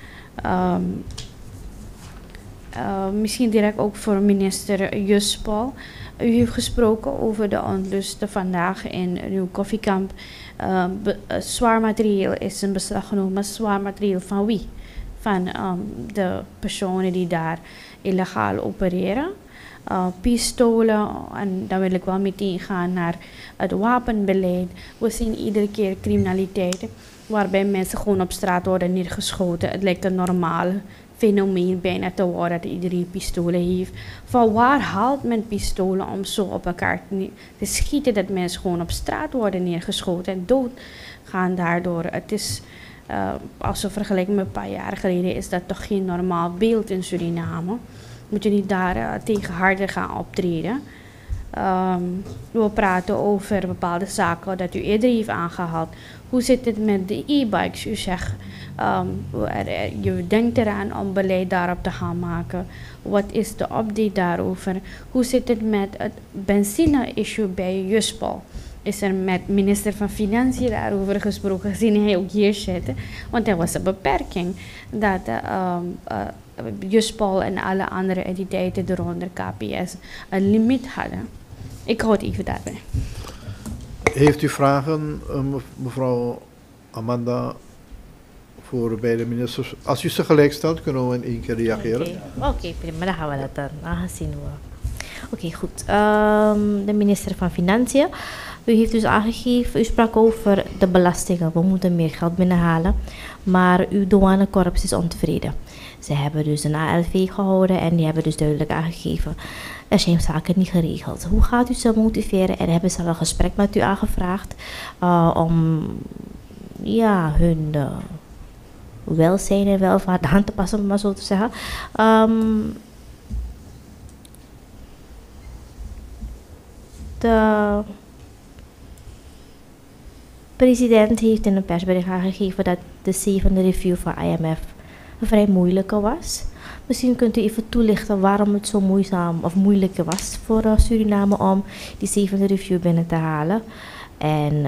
Misschien direct ook voor minister Juspal. U heeft gesproken over de onlusten vandaag in uw koffiekamp. Zwaar materieel is in beslag genomen. Zwaar materieel van wie? Van de personen die daar illegaal opereren. Pistolen, en dan wil ik wel meteen gaan naar het wapenbeleid. We zien iedere keer criminaliteit waarbij mensen gewoon op straat worden neergeschoten. Het lijkt een normaal fenomeen bijna te worden dat iedereen pistolen heeft. Van waar haalt men pistolen om zo op elkaar te schieten dat mensen gewoon op straat worden neergeschoten en dood gaan daardoor? Het is, als we vergelijken met een paar jaar geleden, is dat toch geen normaal beeld in Suriname. Moet je niet daar tegen harder gaan optreden. We praten over bepaalde zaken dat u eerder heeft aangehaald. Hoe zit het met de e-bikes? U zegt, je denkt eraan om beleid daarop te gaan maken. Wat is de update daarover? Hoe zit het met het benzine-issue bij Juspal? Is er met minister van Financiën daarover gesproken, gezien hij ook hier zit? Want er was een beperking dat Juspal en alle andere entiteiten eronder KPS een limiet hadden. Ik houd even daarbij.
Heeft u vragen, mevrouw Amanda, voor beide ministers? Als u ze gelijk stelt, kunnen we in één keer reageren.
Oké, prima. Dan gaan we dat dan aangezien we. Oké, goed. De minister van Financiën. U heeft dus aangegeven, u sprak over de belastingen. We moeten meer geld binnenhalen. Maar uw douanekorps is ontevreden. Ze hebben dus een ALV gehouden en die hebben dus duidelijk aangegeven, er zijn zaken niet geregeld. Hoe gaat u ze motiveren? En hebben ze al een gesprek met u aangevraagd om hun welzijn en welvaart aan te passen, om maar zo te zeggen. De president heeft in een persbericht aangegeven dat de 7e review van IMF vrij moeilijke was. Misschien kunt u even toelichten waarom het zo moeizaam of moeilijker was voor Suriname om die 7e review binnen te halen. En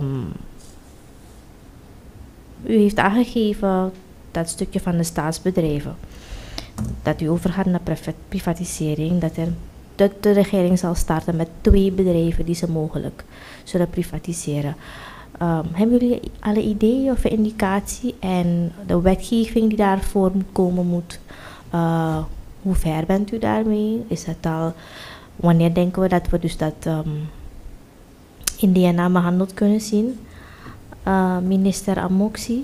u heeft aangegeven dat stukje van de staatsbedrijven, dat u overgaat naar privatisering, dat de regering zal starten met 2 bedrijven die ze mogelijk zullen privatiseren. Hebben jullie alle ideeën of indicatie en de wetgeving die daarvoor moet komen hoe ver bent u daarmee? Is dat al, wanneer denken we dat we dus dat in DNA behandeld kunnen zien? Minister Amoksi.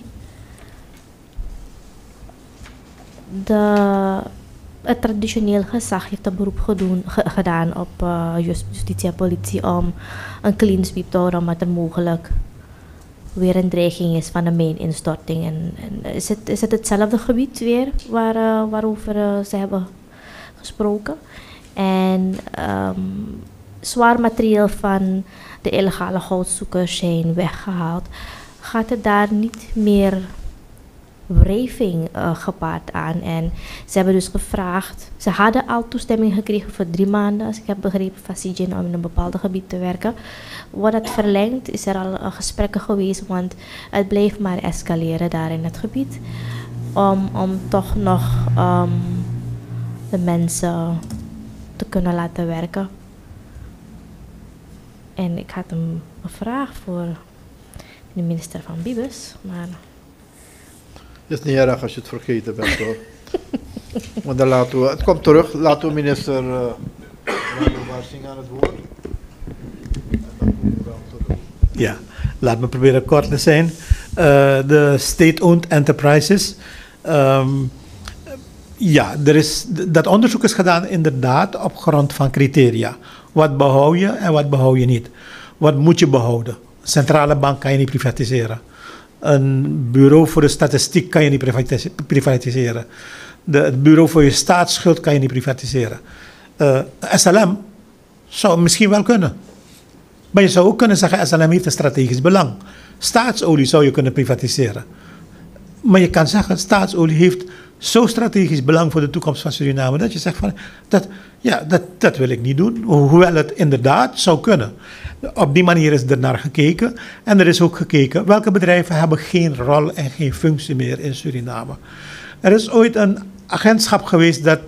Het traditioneel gezag heeft een beroep gedaan op justitie en politie om een clean sweep te houden, omdat er mogelijk weer een dreiging is van een mijninstorting. En is het hetzelfde gebied weer waarover ze hebben gesproken? En zwaar materieel van de illegale goudzoekers zijn weggehaald. Gaat het daar niet meer wrijving gepaard aan? En ze hebben dus gevraagd, ze hadden al toestemming gekregen voor 3 maanden, als ik heb begrepen, van CGN om in een bepaald gebied te werken. Wordt het verlengd? Is er al gesprekken geweest? Want het blijft maar escaleren daar in het gebied. Om toch nog de mensen te kunnen laten werken. En ik had een vraag voor de minister van Bibes, maar...
Het is niet erg als je het vergeten bent, hoor. Maar dan laten we... Het komt terug. Laten we minister Warsing aan het woord. En dan komen we wel terug.
Ja, laat me proberen kort te zijn. De state-owned enterprises. Ja, dat onderzoek is gedaan inderdaad op grond van criteria. Wat behoud je en wat behoud je niet? Wat moet je behouden? Een centrale bank kan je niet privatiseren. Een bureau voor de statistiek kan je niet privatiseren. Het bureau voor je staatsschuld kan je niet privatiseren. SLM zou misschien wel kunnen. Maar je zou ook kunnen zeggen, SLM heeft een strategisch belang. Staatsolie zou je kunnen privatiseren. Maar je kan zeggen, staatsolie heeft zo strategisch belang voor de toekomst van Suriname, dat je zegt van, dat wil ik niet doen. Hoewel het inderdaad zou kunnen. Op die manier is er naar gekeken. En er is ook gekeken welke bedrijven hebben geen rol en geen functie meer in Suriname. Er is ooit een agentschap geweest dat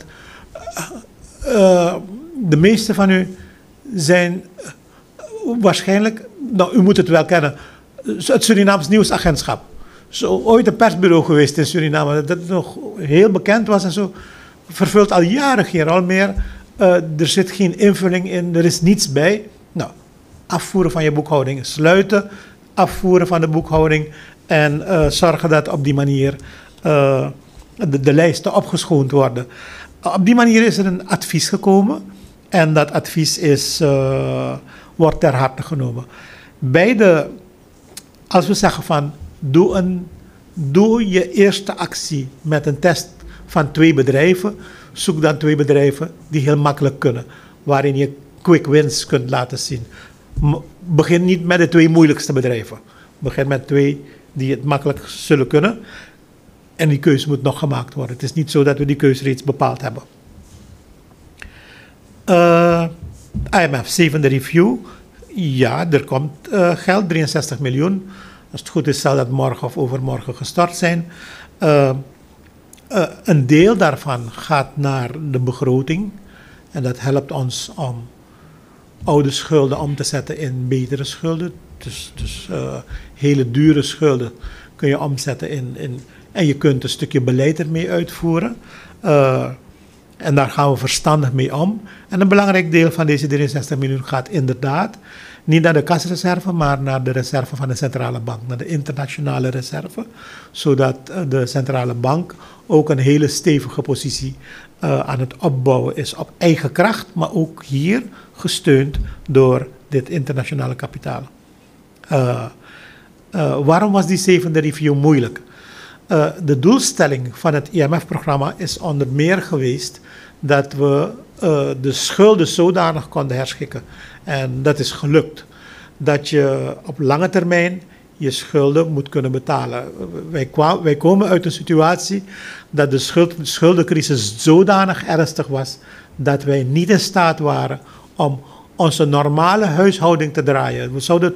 de meeste van u zijn waarschijnlijk, nou u moet het wel kennen, het Surinaams Nieuwsagentschap. Zo ooit een persbureau geweest in Suriname, dat nog heel bekend was en zo, vervult al jaren geen rol meer. Er zit geen invulling in, er is niets bij. Nou, afvoeren van je boekhouding, sluiten, afvoeren van de boekhouding en zorgen dat op die manier de lijsten opgeschoond worden. Op die manier is er een advies gekomen en dat advies wordt ter harte genomen. Als we zeggen van doe je eerste actie met een test van 2 bedrijven, zoek dan 2 bedrijven die heel makkelijk kunnen, waarin je quick wins kunt laten zien. Begin niet met de 2 moeilijkste bedrijven. Begin met 2 die het makkelijk zullen kunnen. En die keuze moet nog gemaakt worden. Het is niet zo dat we die keuze reeds bepaald hebben. IMF, 7e review. Ja, er komt geld, 63 miljoen. Als het goed is, zal dat morgen of overmorgen gestart zijn. Een deel daarvan gaat naar de begroting. En dat helpt ons om oude schulden om te zetten in betere schulden. Dus hele dure schulden kun je omzetten en je kunt een stukje beleid ermee uitvoeren. En daar gaan we verstandig mee om. En een belangrijk deel van deze 63 miljoen gaat inderdaad niet naar de kasreserve, maar naar de reserve van de centrale bank, naar de internationale reserve. Zodat de centrale bank ook een hele stevige positie aan het opbouwen is op eigen kracht, maar ook hier gesteund door dit internationale kapitaal. Waarom was die 7e review moeilijk? De doelstelling van het IMF-programma is onder meer geweest dat we de schulden zodanig konden herschikken. En dat is gelukt. Dat je op lange termijn je schulden moet kunnen betalen. Wij komen uit een situatie dat de schuldencrisis zodanig ernstig was dat wij niet in staat waren om onze normale huishouding te draaien.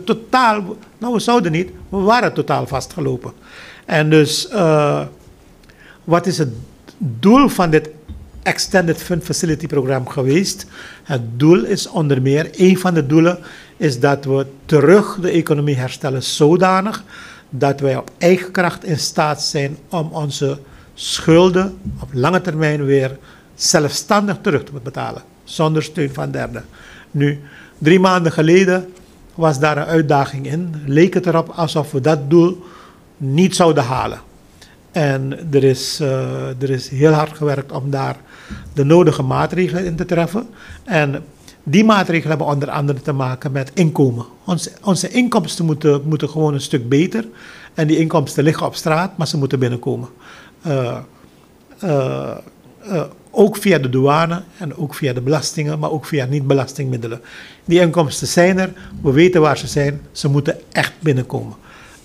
We waren totaal vastgelopen. En dus, wat is het doel van dit Extended Fund Facility programma geweest. Het doel is onder meer, een van de doelen is dat we terug de economie herstellen zodanig dat wij op eigen kracht in staat zijn om onze schulden op lange termijn weer zelfstandig terug te betalen, zonder steun van derden. Nu, 3 maanden geleden was daar een uitdaging in. Leek het erop alsof we dat doel niet zouden halen. En er is heel hard gewerkt om daar de nodige maatregelen in te treffen. En die maatregelen hebben onder andere te maken met inkomen. Onze inkomsten moeten gewoon een stuk beter. En die inkomsten liggen op straat, maar ze moeten binnenkomen. Ook via de douane en ook via de belastingen, maar ook via niet-belastingmiddelen. Die inkomsten zijn er, we weten waar ze zijn, ze moeten echt binnenkomen.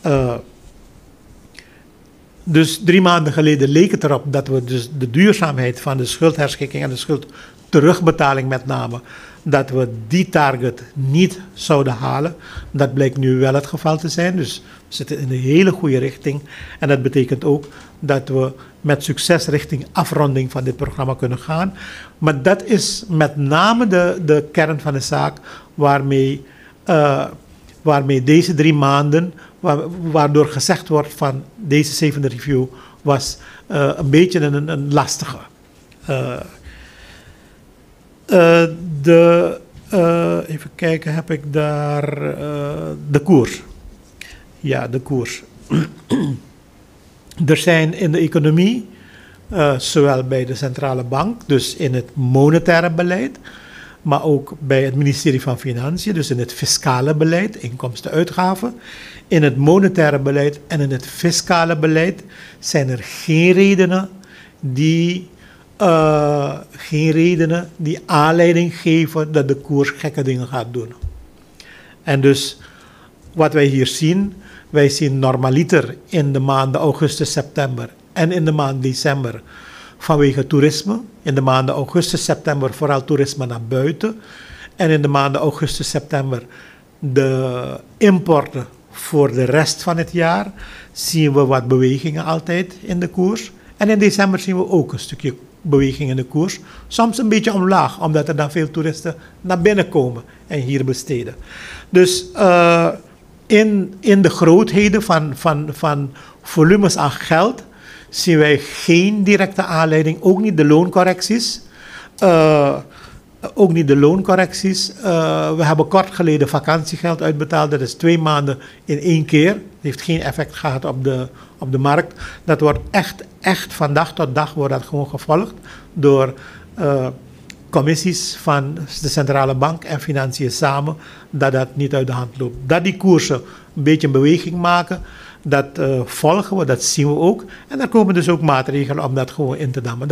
Dus 3 maanden geleden leek het erop dat we dus de duurzaamheid van de schuldherschikking en de schuldterugbetaling met name, dat we die target niet zouden halen. Dat blijkt nu wel het geval te zijn, dus we zitten in een hele goede richting. En dat betekent ook dat we met succes richting afronding van dit programma kunnen gaan. Maar dat is met name de kern van de zaak waarmee deze 3 maanden, waardoor gezegd wordt van deze 7e review, was een beetje een lastige. Even kijken, heb ik daar de koers. Ja, de koers. Er zijn in de economie, zowel bij de centrale bank, dus in het monetaire beleid, maar ook bij het ministerie van Financiën, dus in het fiscale beleid, inkomsten-uitgaven. In het monetaire beleid en in het fiscale beleid zijn er geen redenen die aanleiding geven dat de koers gekke dingen gaat doen. En dus wat wij hier zien, wij zien normaliter in de maanden augustus, september en in de maand december vanwege toerisme. In de maanden augustus, september vooral toerisme naar buiten. En in de maanden augustus, september de importen voor de rest van het jaar zien we wat bewegingen altijd in de koers. En in december zien we ook een stukje beweging in de koers. Soms een beetje omlaag, omdat er dan veel toeristen naar binnen komen en hier besteden. Dus in de grootheden van volumes aan geld zien wij geen directe aanleiding, ook niet de looncorrecties. We hebben kort geleden vakantiegeld uitbetaald. Dat is 2 maanden in 1 keer. Dat heeft geen effect gehad op de markt. Dat wordt echt van dag tot dag wordt dat gewoon gevolgd door commissies van de centrale bank en financiën samen, dat niet uit de hand loopt. Dat die koersen een beetje een beweging maken, dat volgen we, dat zien we ook. En daar komen dus ook maatregelen om dat gewoon in te dammen.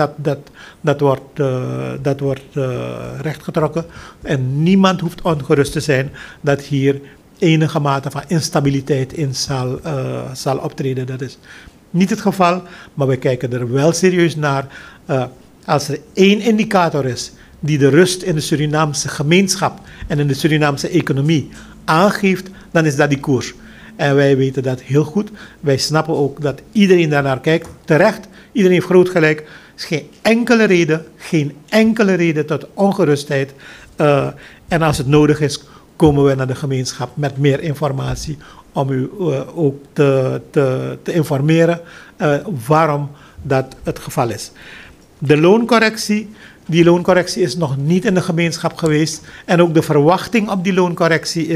Dat wordt rechtgetrokken. En niemand hoeft ongerust te zijn dat hier enige mate van instabiliteit in zal optreden. Dat is niet het geval, maar we kijken er wel serieus naar. Als er 1 indicator is die de rust in de Surinaamse gemeenschap en in de Surinaamse economie aangeeft, dan is dat die koers. En wij weten dat heel goed. Wij snappen ook dat iedereen daarnaar kijkt. Terecht, iedereen heeft groot gelijk. Er is geen enkele reden tot ongerustheid. En als het nodig is, komen we naar de gemeenschap met meer informatie om u ook te informeren waarom dat het geval is. De looncorrectie. Die looncorrectie is nog niet in de gemeenschap geweest. En ook de verwachting op die looncorrectie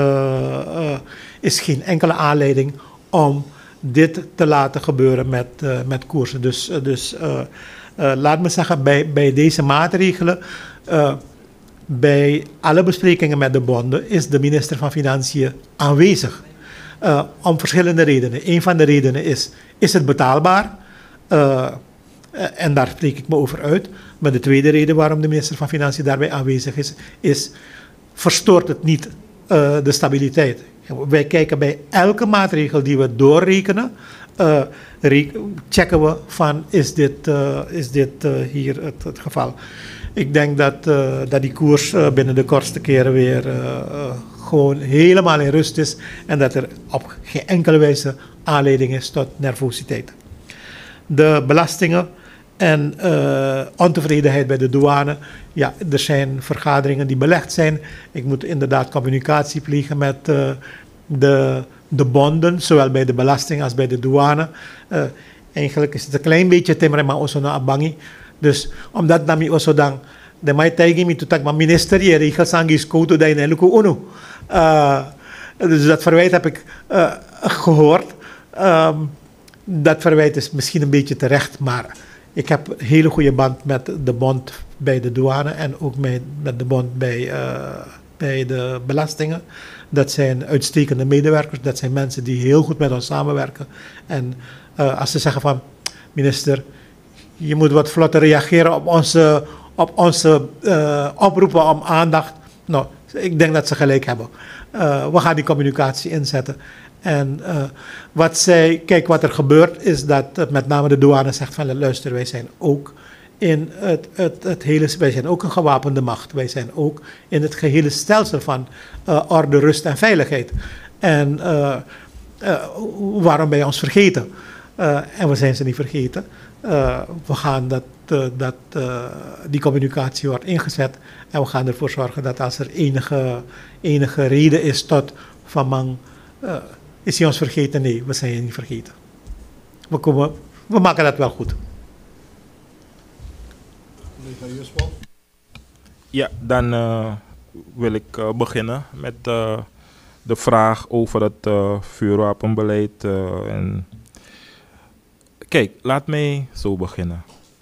is geen enkele aanleiding om dit te laten gebeuren met koersen. Dus laat me zeggen, bij deze maatregelen, bij alle besprekingen met de bonden, is de minister van Financiën aanwezig. Om verschillende redenen. Een van de redenen is het betaalbaar? En daar spreek ik me over uit. Maar de tweede reden waarom de minister van Financiën daarbij aanwezig is verstoort het niet de stabiliteit. Wij kijken bij elke maatregel die we doorrekenen, checken we van is dit hier het geval. Ik denk dat die koers binnen de kortste keren weer gewoon helemaal in rust is en dat er op geen enkele wijze aanleiding is tot nervositeit. De belastingen En ontevredenheid bij de douane. Ja, er zijn vergaderingen die belegd zijn. Ik moet inderdaad communicatie plegen met de bonden, zowel bij de belasting als bij de douane. Eigenlijk is het een klein beetje timmer, maar ook naar Abangi. Dus omdat nami ook dan de mij tegen me toe tak maar ministerie regels aan is koto dat in luko uno. Dus dat verwijt heb ik gehoord. Dat verwijt is misschien een beetje terecht, maar ik heb een hele goede band met de bond bij de douane en ook met de bond bij de belastingen. Dat zijn uitstekende medewerkers, dat zijn mensen die heel goed met ons samenwerken. En als ze zeggen van, minister, je moet wat vlotter reageren op onze oproepen om aandacht. Nou, ik denk dat ze gelijk hebben. We gaan die communicatie inzetten. En kijk wat er gebeurt is dat met name de douane zegt van luister, wij zijn ook in wij zijn ook een gewapende macht. Wij zijn ook in het gehele stelsel van orde, rust en veiligheid. En waarom ben je ons vergeten? En we zijn ze niet vergeten. We gaan die communicatie wordt ingezet en we gaan ervoor zorgen dat als er enige reden is tot van is hij ons vergeten? Nee, we zijn je niet vergeten. We maken dat wel goed.
Ja, dan wil ik beginnen met de vraag over het vuurwapenbeleid. Kijk, laat mij zo beginnen.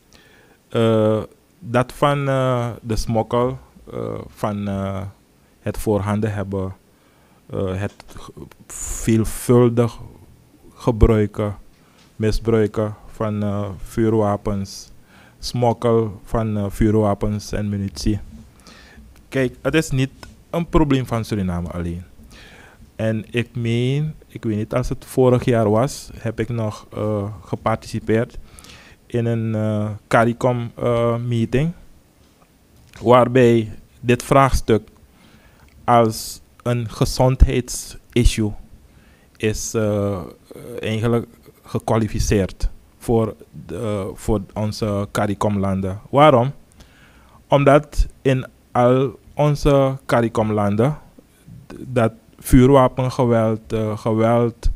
Dat van de smokkel, van het voorhanden hebben, het veelvuldig gebruiken, misbruiken van vuurwapens, smokkel van vuurwapens en munitie. Kijk, het is niet een probleem van Suriname alleen. En ik weet niet, als het vorig jaar was, heb ik nog geparticipeerd in een CARICOM meeting, waarbij dit vraagstuk als een gezondheidsissue is eigenlijk gekwalificeerd voor onze CARICOM-landen. Waarom? Omdat in al onze CARICOM-landen dat vuurwapengeweld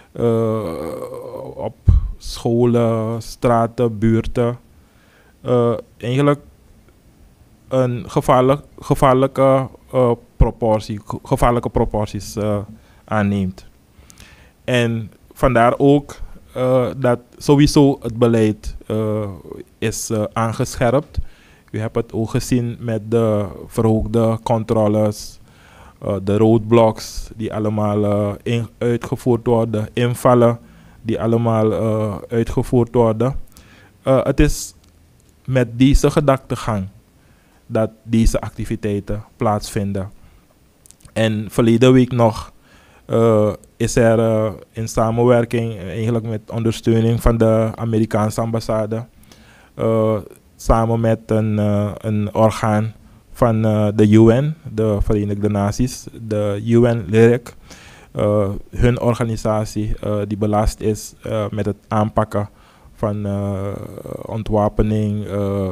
op scholen, straten, buurten eigenlijk een gevaarlijke proporties aanneemt. En vandaar ook dat sowieso het beleid is aangescherpt. U hebt het ook gezien met de verhoogde controles, de roadblocks die allemaal uitgevoerd worden, invallen die allemaal uitgevoerd worden. Het is met deze gedachtegang dat deze activiteiten plaatsvinden. En verleden week nog is er in samenwerking, eigenlijk met ondersteuning van de Amerikaanse ambassade, samen met een orgaan van de UN, de Verenigde Naties, de UN-LYRIC, hun organisatie die belast is met het aanpakken van ontwapening,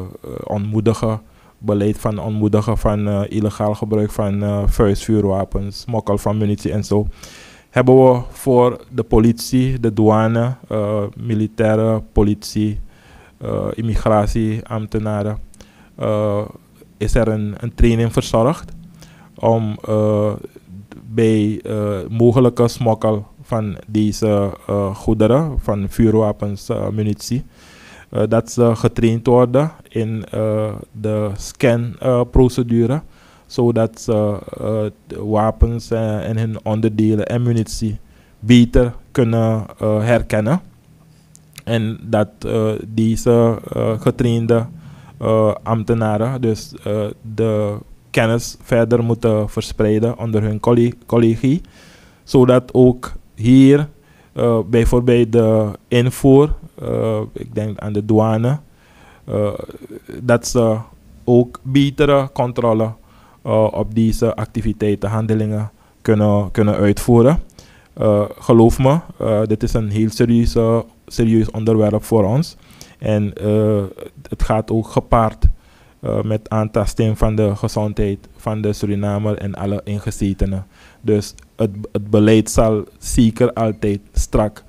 beleid van ontmoedigen van illegaal gebruik van vuistvuurwapens, smokkel van munitie en zo, hebben we voor de politie, de douane, militaire politie, immigratieambtenaren, is er een training verzorgd om bij mogelijke smokkel van deze goederen, van vuurwapens, munitie, dat ze getraind worden in de scanprocedure, zodat ze wapens en hun onderdelen en munitie beter kunnen herkennen. En dat deze getrainde ambtenaren dus de kennis verder moeten verspreiden onder hun collegie, zodat ook hier bijvoorbeeld de invoer, ik denk aan de douane, dat ze ook betere controle op deze activiteiten, handelingen kunnen uitvoeren. Geloof me, dit is een heel serieus onderwerp voor ons. En het gaat ook gepaard met aantasting van de gezondheid van de Surinamer en alle ingezetenen. Dus het beleid zal zeker altijd strak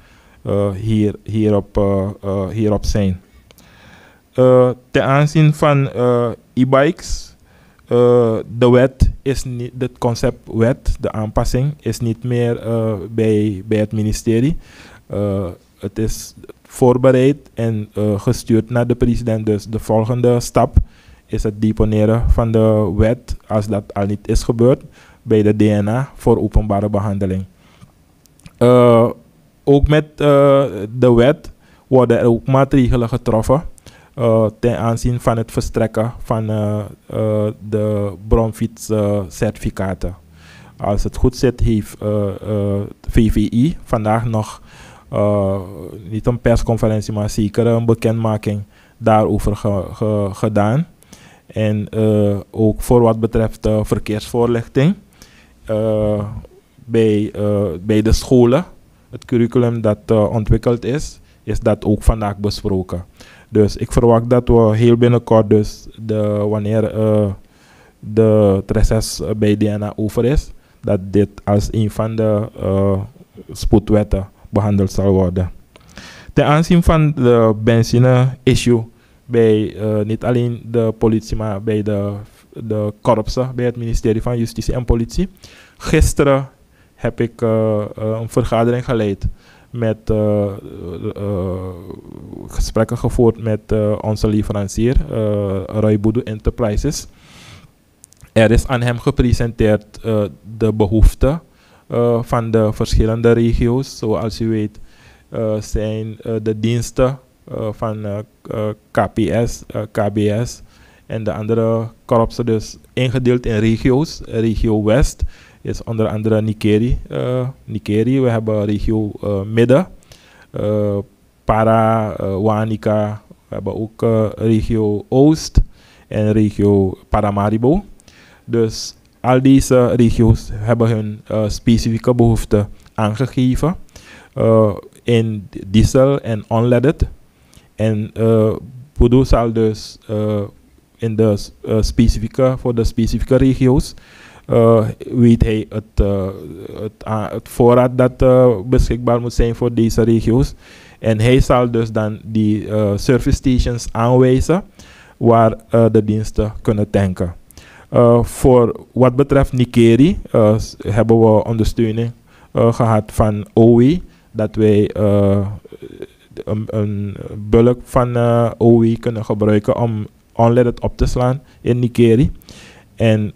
hierop zijn. Ten aanzien van e-bikes, de wet is niet, het concept wet, de aanpassing, is niet meer bij het ministerie. Het is voorbereid en gestuurd naar de president. Dus de volgende stap is het deponeren van de wet, als dat al niet is gebeurd, bij de DNA voor openbare behandeling. Ook met de wet worden er ook maatregelen getroffen ten aanzien van het verstrekken van de bronfietscertificaten. Als het goed zit, heeft VVI vandaag nog niet een persconferentie, maar zeker een bekendmaking daarover gedaan. En ook voor wat betreft verkeersvoorlichting bij de scholen, het curriculum dat ontwikkeld is dat ook vandaag besproken. Dus ik verwacht dat we heel binnenkort, dus wanneer het reces bij DNA over is, dat dit als een van de spoedwetten behandeld zal worden. Ten aanzien van de benzine-issue bij niet alleen de politie, maar bij de korpsen, bij het ministerie van Justitie en Politie. Gisteren heb ik een vergadering geleid met gesprekken gevoerd met onze leverancier, Roy Boedu Enterprises. Er is aan hem gepresenteerd de behoeften van de verschillende regio's. Zoals u weet zijn de diensten van KPS, KBS en de andere korpsen dus ingedeeld in regio's. Regio West is onder andere Nikeri. We hebben regio Midden, Para, Wanica. We hebben ook regio Oost en regio Paramaribo. Dus al deze regio's hebben hun specifieke behoeften aangegeven in diesel en unleaded. En Boedu zal dus in de voor de specifieke regio's weet hij het voorraad dat beschikbaar moet zijn voor deze regio's. En hij zal dus dan die service stations aanwijzen waar de diensten kunnen tanken. Voor wat betreft Nikeri hebben we ondersteuning gehad van OW, dat wij een bulk van OW kunnen gebruiken om unleaded op te slaan in Nikeri. En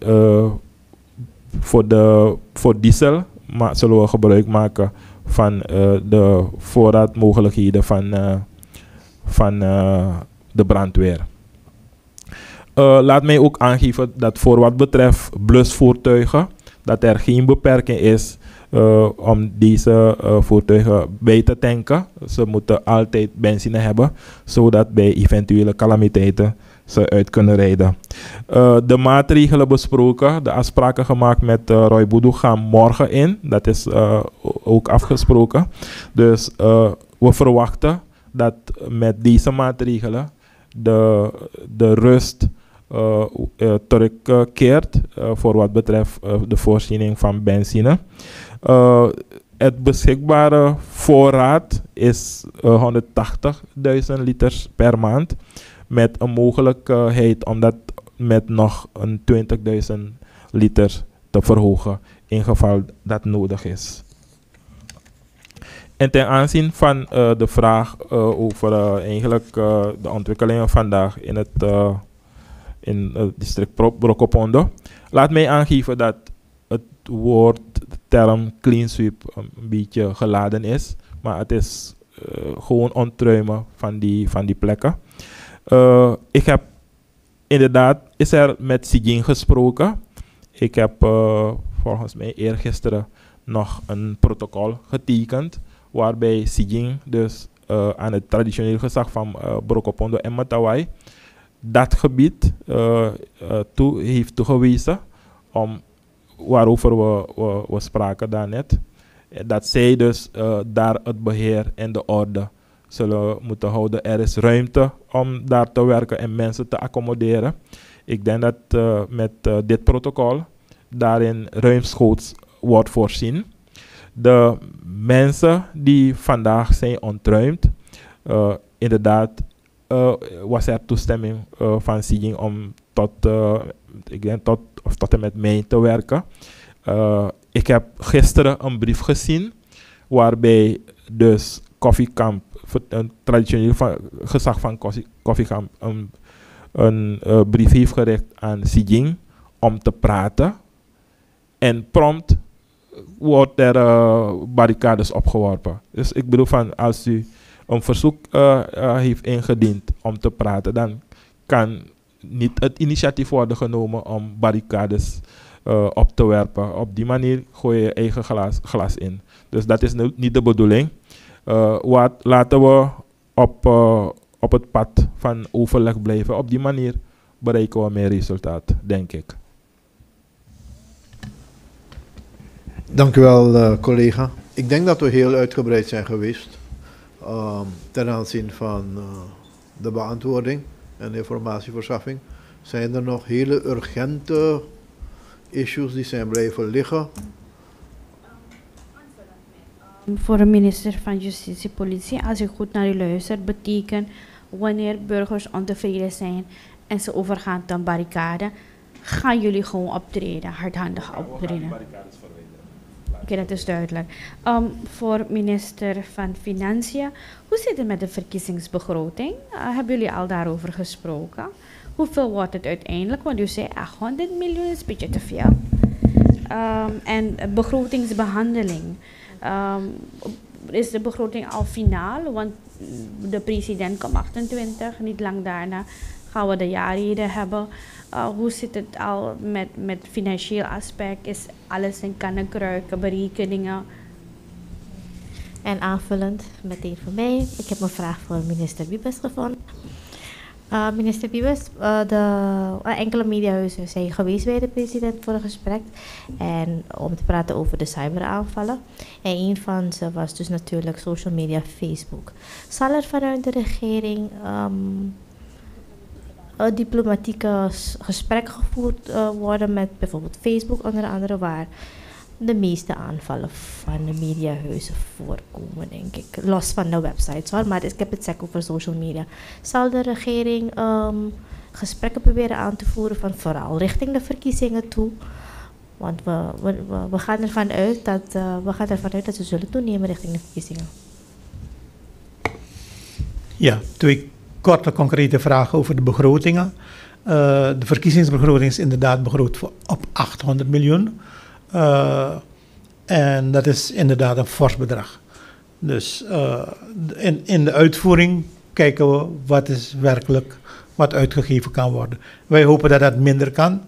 voor diesel zullen we gebruik maken van de voorraadmogelijkheden van de brandweer. Laat mij ook aangeven dat voor wat betreft blusvoertuigen, dat er geen beperking is om deze voertuigen bij te tanken. Ze moeten altijd benzine hebben, zodat bij eventuele calamiteiten ze uit kunnen rijden. De maatregelen besproken, de afspraken gemaakt met Roy Boedu gaan morgen in. Dat is ook afgesproken. Dus we verwachten dat met deze maatregelen de rust terugkeert voor wat betreft de voorziening van benzine. Het beschikbare voorraad is 180.000 liters per maand. Met een mogelijkheid om dat met nog een 20.000 liter te verhogen in geval dat nodig is. En ten aanzien van de vraag over eigenlijk de ontwikkelingen vandaag in het district Brokopondo. Laat mij aangeven dat het woord, de term clean sweep een beetje geladen is. Maar het is gewoon ontruimen van die plekken. Ik heb inderdaad, is er met Siging gesproken. Ik heb volgens mij eergisteren nog een protocol getekend. Waarbij Siging dus aan het traditioneel gezag van Brokopondo en Matawai dat gebied heeft toegewezen waarover we spraken daarnet. Dat zij dus daar het beheer en de orde zullen moeten houden. Er is ruimte om daar te werken en mensen te accommoderen. Ik denk dat met dit protocol daarin ruimschoots wordt voorzien. De mensen die vandaag zijn ontruimd, inderdaad was er toestemming van Xi om ik denk tot en met mei te werken. Ik heb gisteren een brief gezien waarbij dus Koffiekamp, een traditioneel gezag van Koffiekamp, een brief heeft gericht aan Xi Jinping om te praten. En prompt wordt er barricades opgeworpen. Dus ik bedoel van, als u een verzoek heeft ingediend om te praten, dan kan niet het initiatief worden genomen om barricades op te werpen. Op die manier gooi je je eigen glas in. Dus dat is niet de bedoeling. Laten we op het pad van overleg blijven. Op die manier bereiken we meer resultaat, denk ik.
Dank u wel, collega. Ik denk dat we heel uitgebreid zijn geweest ten aanzien van de beantwoording en informatieverschaffing. Zijn er nog hele urgente issues die zijn blijven liggen?
Voor de minister van Justitie en Politie, als ik goed naar u luister, betekent wanneer burgers ontevreden zijn en ze overgaan tot een barricade, gaan jullie gewoon optreden, hardhandig optreden. Oké, dat is duidelijk. Voor minister van Financiën, hoe zit het met de verkiezingsbegroting? Hebben jullie al daarover gesproken? Hoeveel wordt het uiteindelijk? Want u zei 800 miljoen is een beetje te veel. En begrotingsbehandeling. Is de begroting al finaal? Want de president komt 28, niet lang daarna gaan we de jaarreden hebben. Hoe zit het al met financieel aspect? Is alles in kannen kruiken, berekeningen?
En aanvullend, meteen voor mij. Ik heb een vraag voor minister Wiebes gevonden. Minister Wiebes, enkele mediahuizen zijn geweest bij de president voor een gesprek. En om te praten over de cyberaanvallen. En een van ze was dus natuurlijk social media, Facebook. Zal er vanuit de regering diplomatieke gesprek gevoerd worden met bijvoorbeeld Facebook, onder andere, waar de meeste aanvallen van de mediahuizen voorkomen, denk ik. Los van de websites hoor, maar ik heb het zeker over social media. Zal de regering gesprekken proberen aan te voeren van vooral richting de verkiezingen toe? Want we gaan ervan uit dat ze zullen toenemen richting de verkiezingen.
Ja, 2 korte concrete vragen over de begrotingen. De verkiezingsbegroting is inderdaad begroot op 800 miljoen. En dat is inderdaad een fors bedrag. Dus in de uitvoering kijken we wat is werkelijk wat uitgegeven kan worden. Wij hopen dat dat minder kan.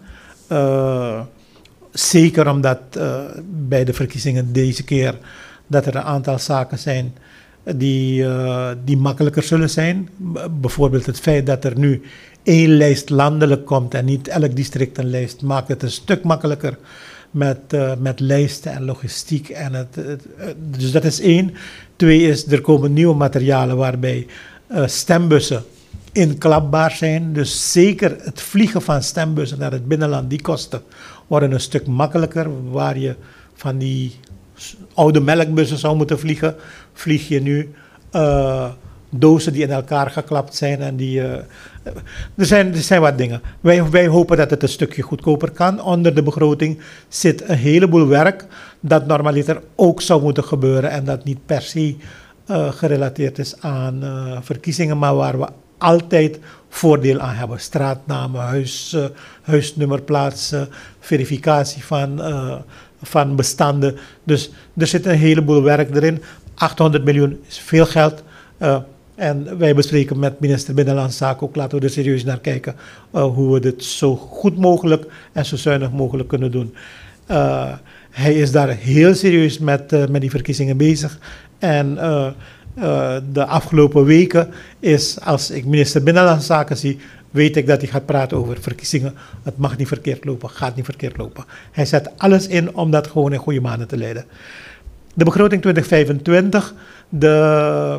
Zeker omdat bij de verkiezingen deze keer dat er een aantal zaken zijn die makkelijker zullen zijn. Bijvoorbeeld het feit dat er nu 1 lijst landelijk komt en niet elk district een lijst, maakt het een stuk makkelijker met lijsten en logistiek. Dus dat is 1. 2 is, er komen nieuwe materialen waarbij stembussen inklapbaar zijn. Dus zeker het vliegen van stembussen naar het binnenland, die kosten worden een stuk makkelijker. Waar je van die oude melkbussen zou moeten vliegen, vlieg je nu dozen die in elkaar geklapt zijn. En er zijn wat dingen. Wij hopen dat het een stukje goedkoper kan. Onder de begroting zit een heleboel werk dat normaliter ook zou moeten gebeuren en dat niet per se gerelateerd is aan verkiezingen, maar waar we altijd voordeel aan hebben. Straatnamen, huisnummerplaatsen, verificatie van bestanden. Dus er zit een heleboel werk erin. 800 miljoen is veel geld. En wij bespreken met minister Binnenlandse Zaken ook, laten we er serieus naar kijken hoe we dit zo goed mogelijk en zo zuinig mogelijk kunnen doen. Hij is daar heel serieus met die verkiezingen bezig. En de afgelopen weken is, als ik minister Binnenlandse Zaken zie, weet ik dat hij gaat praten over verkiezingen. Het mag niet verkeerd lopen, gaat niet verkeerd lopen. Hij zet alles in om dat gewoon in goede banen te leiden. De begroting 2025,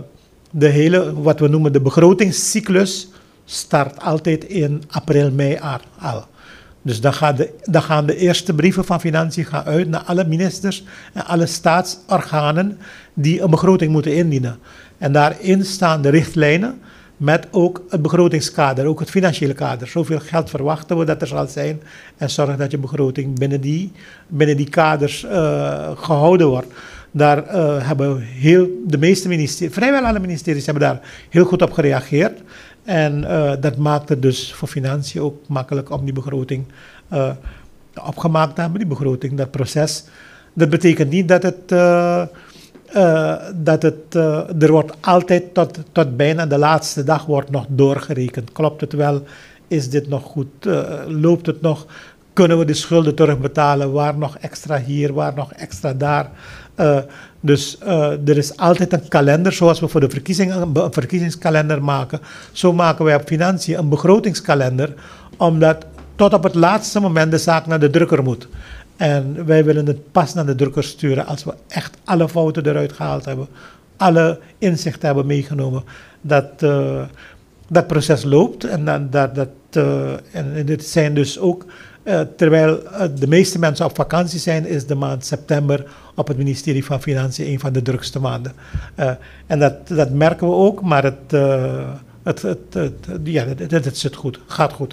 de hele, wat we noemen de begrotingscyclus, start altijd in april, mei al. Dus dan gaan de eerste brieven van Financiën gaan uit naar alle ministers en alle staatsorganen die een begroting moeten indienen. En daarin staan de richtlijnen met ook het begrotingskader, ook het financiële kader. Zoveel geld verwachten we dat er zal zijn en zorg dat je begroting binnen die kaders gehouden wordt. Daar hebben de meeste ministeries, vrijwel alle ministeries hebben daar heel goed op gereageerd. En dat maakt het dus voor Financiën ook makkelijk om die begroting opgemaakt te hebben, die begroting, dat proces. Dat betekent niet dat er wordt altijd tot bijna de laatste dag wordt nog doorgerekend. Klopt het wel? Is dit nog goed? Loopt het nog? Kunnen we de schulden terugbetalen? Waar nog extra hier, waar nog extra daar? Dus er is altijd een kalender, zoals we voor de verkiezingen een verkiezingskalender maken. Zo maken wij op Financiën een begrotingskalender, omdat tot op het laatste moment de zaak naar de drukker moet. En wij willen het pas naar de drukker sturen als we echt alle fouten eruit gehaald hebben, alle inzichten hebben meegenomen, dat proces loopt. En en dit zijn dus ook, terwijl de meeste mensen op vakantie zijn, is de maand september op het ministerie van Financiën een van de drukste maanden. En dat merken we ook, maar het zit goed, gaat goed.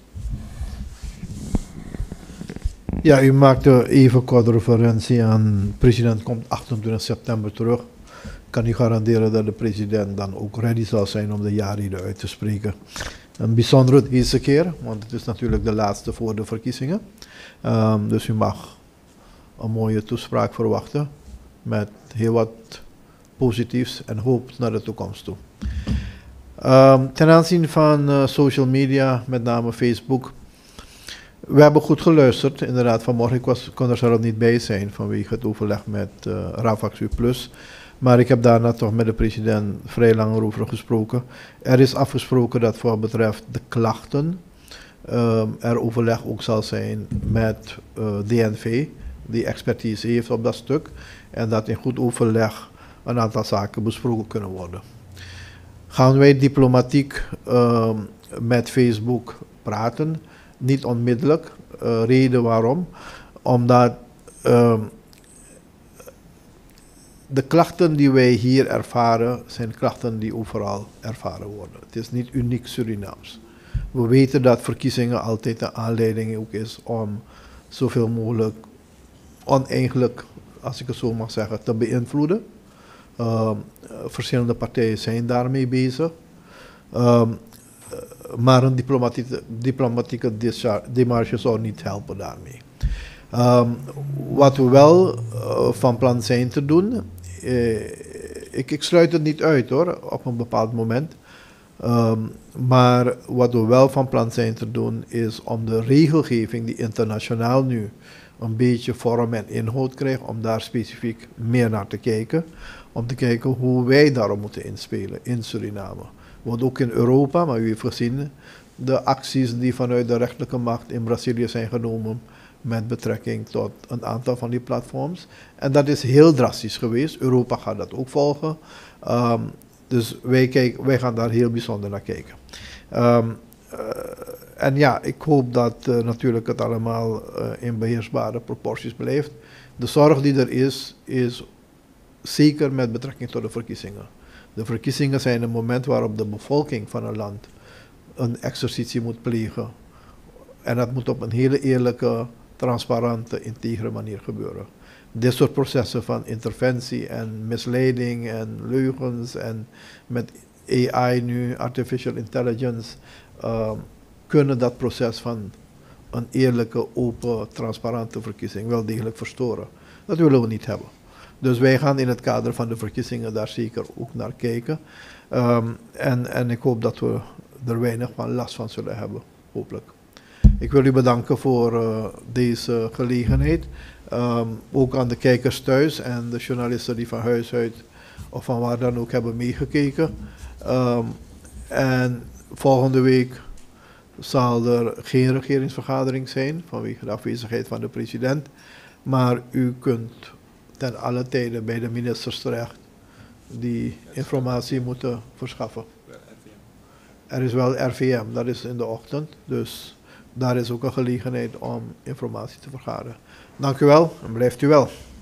Ja, u maakte even kort referentie aan de president komt 28 september terug. Kan u garanderen dat de president dan ook ready zal zijn om de jaarrede uit te spreken? Een bijzondere deze keer, want het is natuurlijk de laatste voor de verkiezingen. Dus u mag een mooie toespraak verwachten met heel wat positiefs en hoop naar de toekomst toe. Ten aanzien van social media, met name Facebook. We hebben goed geluisterd, inderdaad. Vanmorgen kon er zelf niet bij zijn vanwege het overleg met Ravax Plus. Maar ik heb daarna toch met de president vrij lang over gesproken. Er is afgesproken dat voor wat betreft de klachten er overleg ook zal zijn met DNV, die expertise heeft op dat stuk. En dat in goed overleg een aantal zaken besproken kunnen worden. Gaan wij diplomatiek met Facebook praten? Niet onmiddellijk. Reden waarom? Omdat de klachten die wij hier ervaren, zijn klachten die overal ervaren worden. Het is niet uniek Surinaams. We weten dat verkiezingen altijd een aanleiding ook is om zoveel mogelijk oneigenlijk, als ik het zo mag zeggen, te beïnvloeden. Verschillende partijen zijn daarmee bezig. Maar een diplomatieke démarche zou niet helpen daarmee. Wat we wel van plan zijn te doen, ik sluit het niet uit hoor, op een bepaald moment. Maar wat we wel van plan zijn te doen is om de regelgeving die internationaal nu een beetje vorm en inhoud krijgt, om daar specifiek meer naar te kijken. Om te kijken hoe wij daarop moeten inspelen in Suriname. Want ook in Europa, maar u heeft gezien de acties die vanuit de rechterlijke macht in Brazilië zijn genomen met betrekking tot een aantal van die platforms. En dat is heel drastisch geweest. Europa gaat dat ook volgen. Dus wij gaan daar heel bijzonder naar kijken. En ja, ik hoop dat natuurlijk het allemaal in beheersbare proporties blijft. De zorg die er is zeker met betrekking tot de verkiezingen. De verkiezingen zijn een moment waarop de bevolking van een land een exercitie moet plegen. En dat moet op een hele eerlijke, transparante, integere manier gebeuren. Dit soort processen van interventie en misleiding en leugens en met AI nu, artificial intelligence, kunnen dat proces van een eerlijke, open, transparante verkiezing wel degelijk verstoren. Dat willen we niet hebben. Dus wij gaan in het kader van de verkiezingen daar zeker ook naar kijken. En ik hoop dat we er weinig van last van zullen hebben, hopelijk. Ik wil u bedanken voor deze gelegenheid. Ook aan de kijkers thuis en de journalisten die van huis uit of van waar dan ook hebben meegekeken. En volgende week zal er geen regeringsvergadering zijn vanwege de afwezigheid van de president. Maar u kunt ten alle tijde bij de ministers terecht die informatie moeten verschaffen. Er is wel RVM, dat is in de ochtend, dus daar is ook een gelegenheid om informatie te vergaren. Dank u wel en blijft u wel.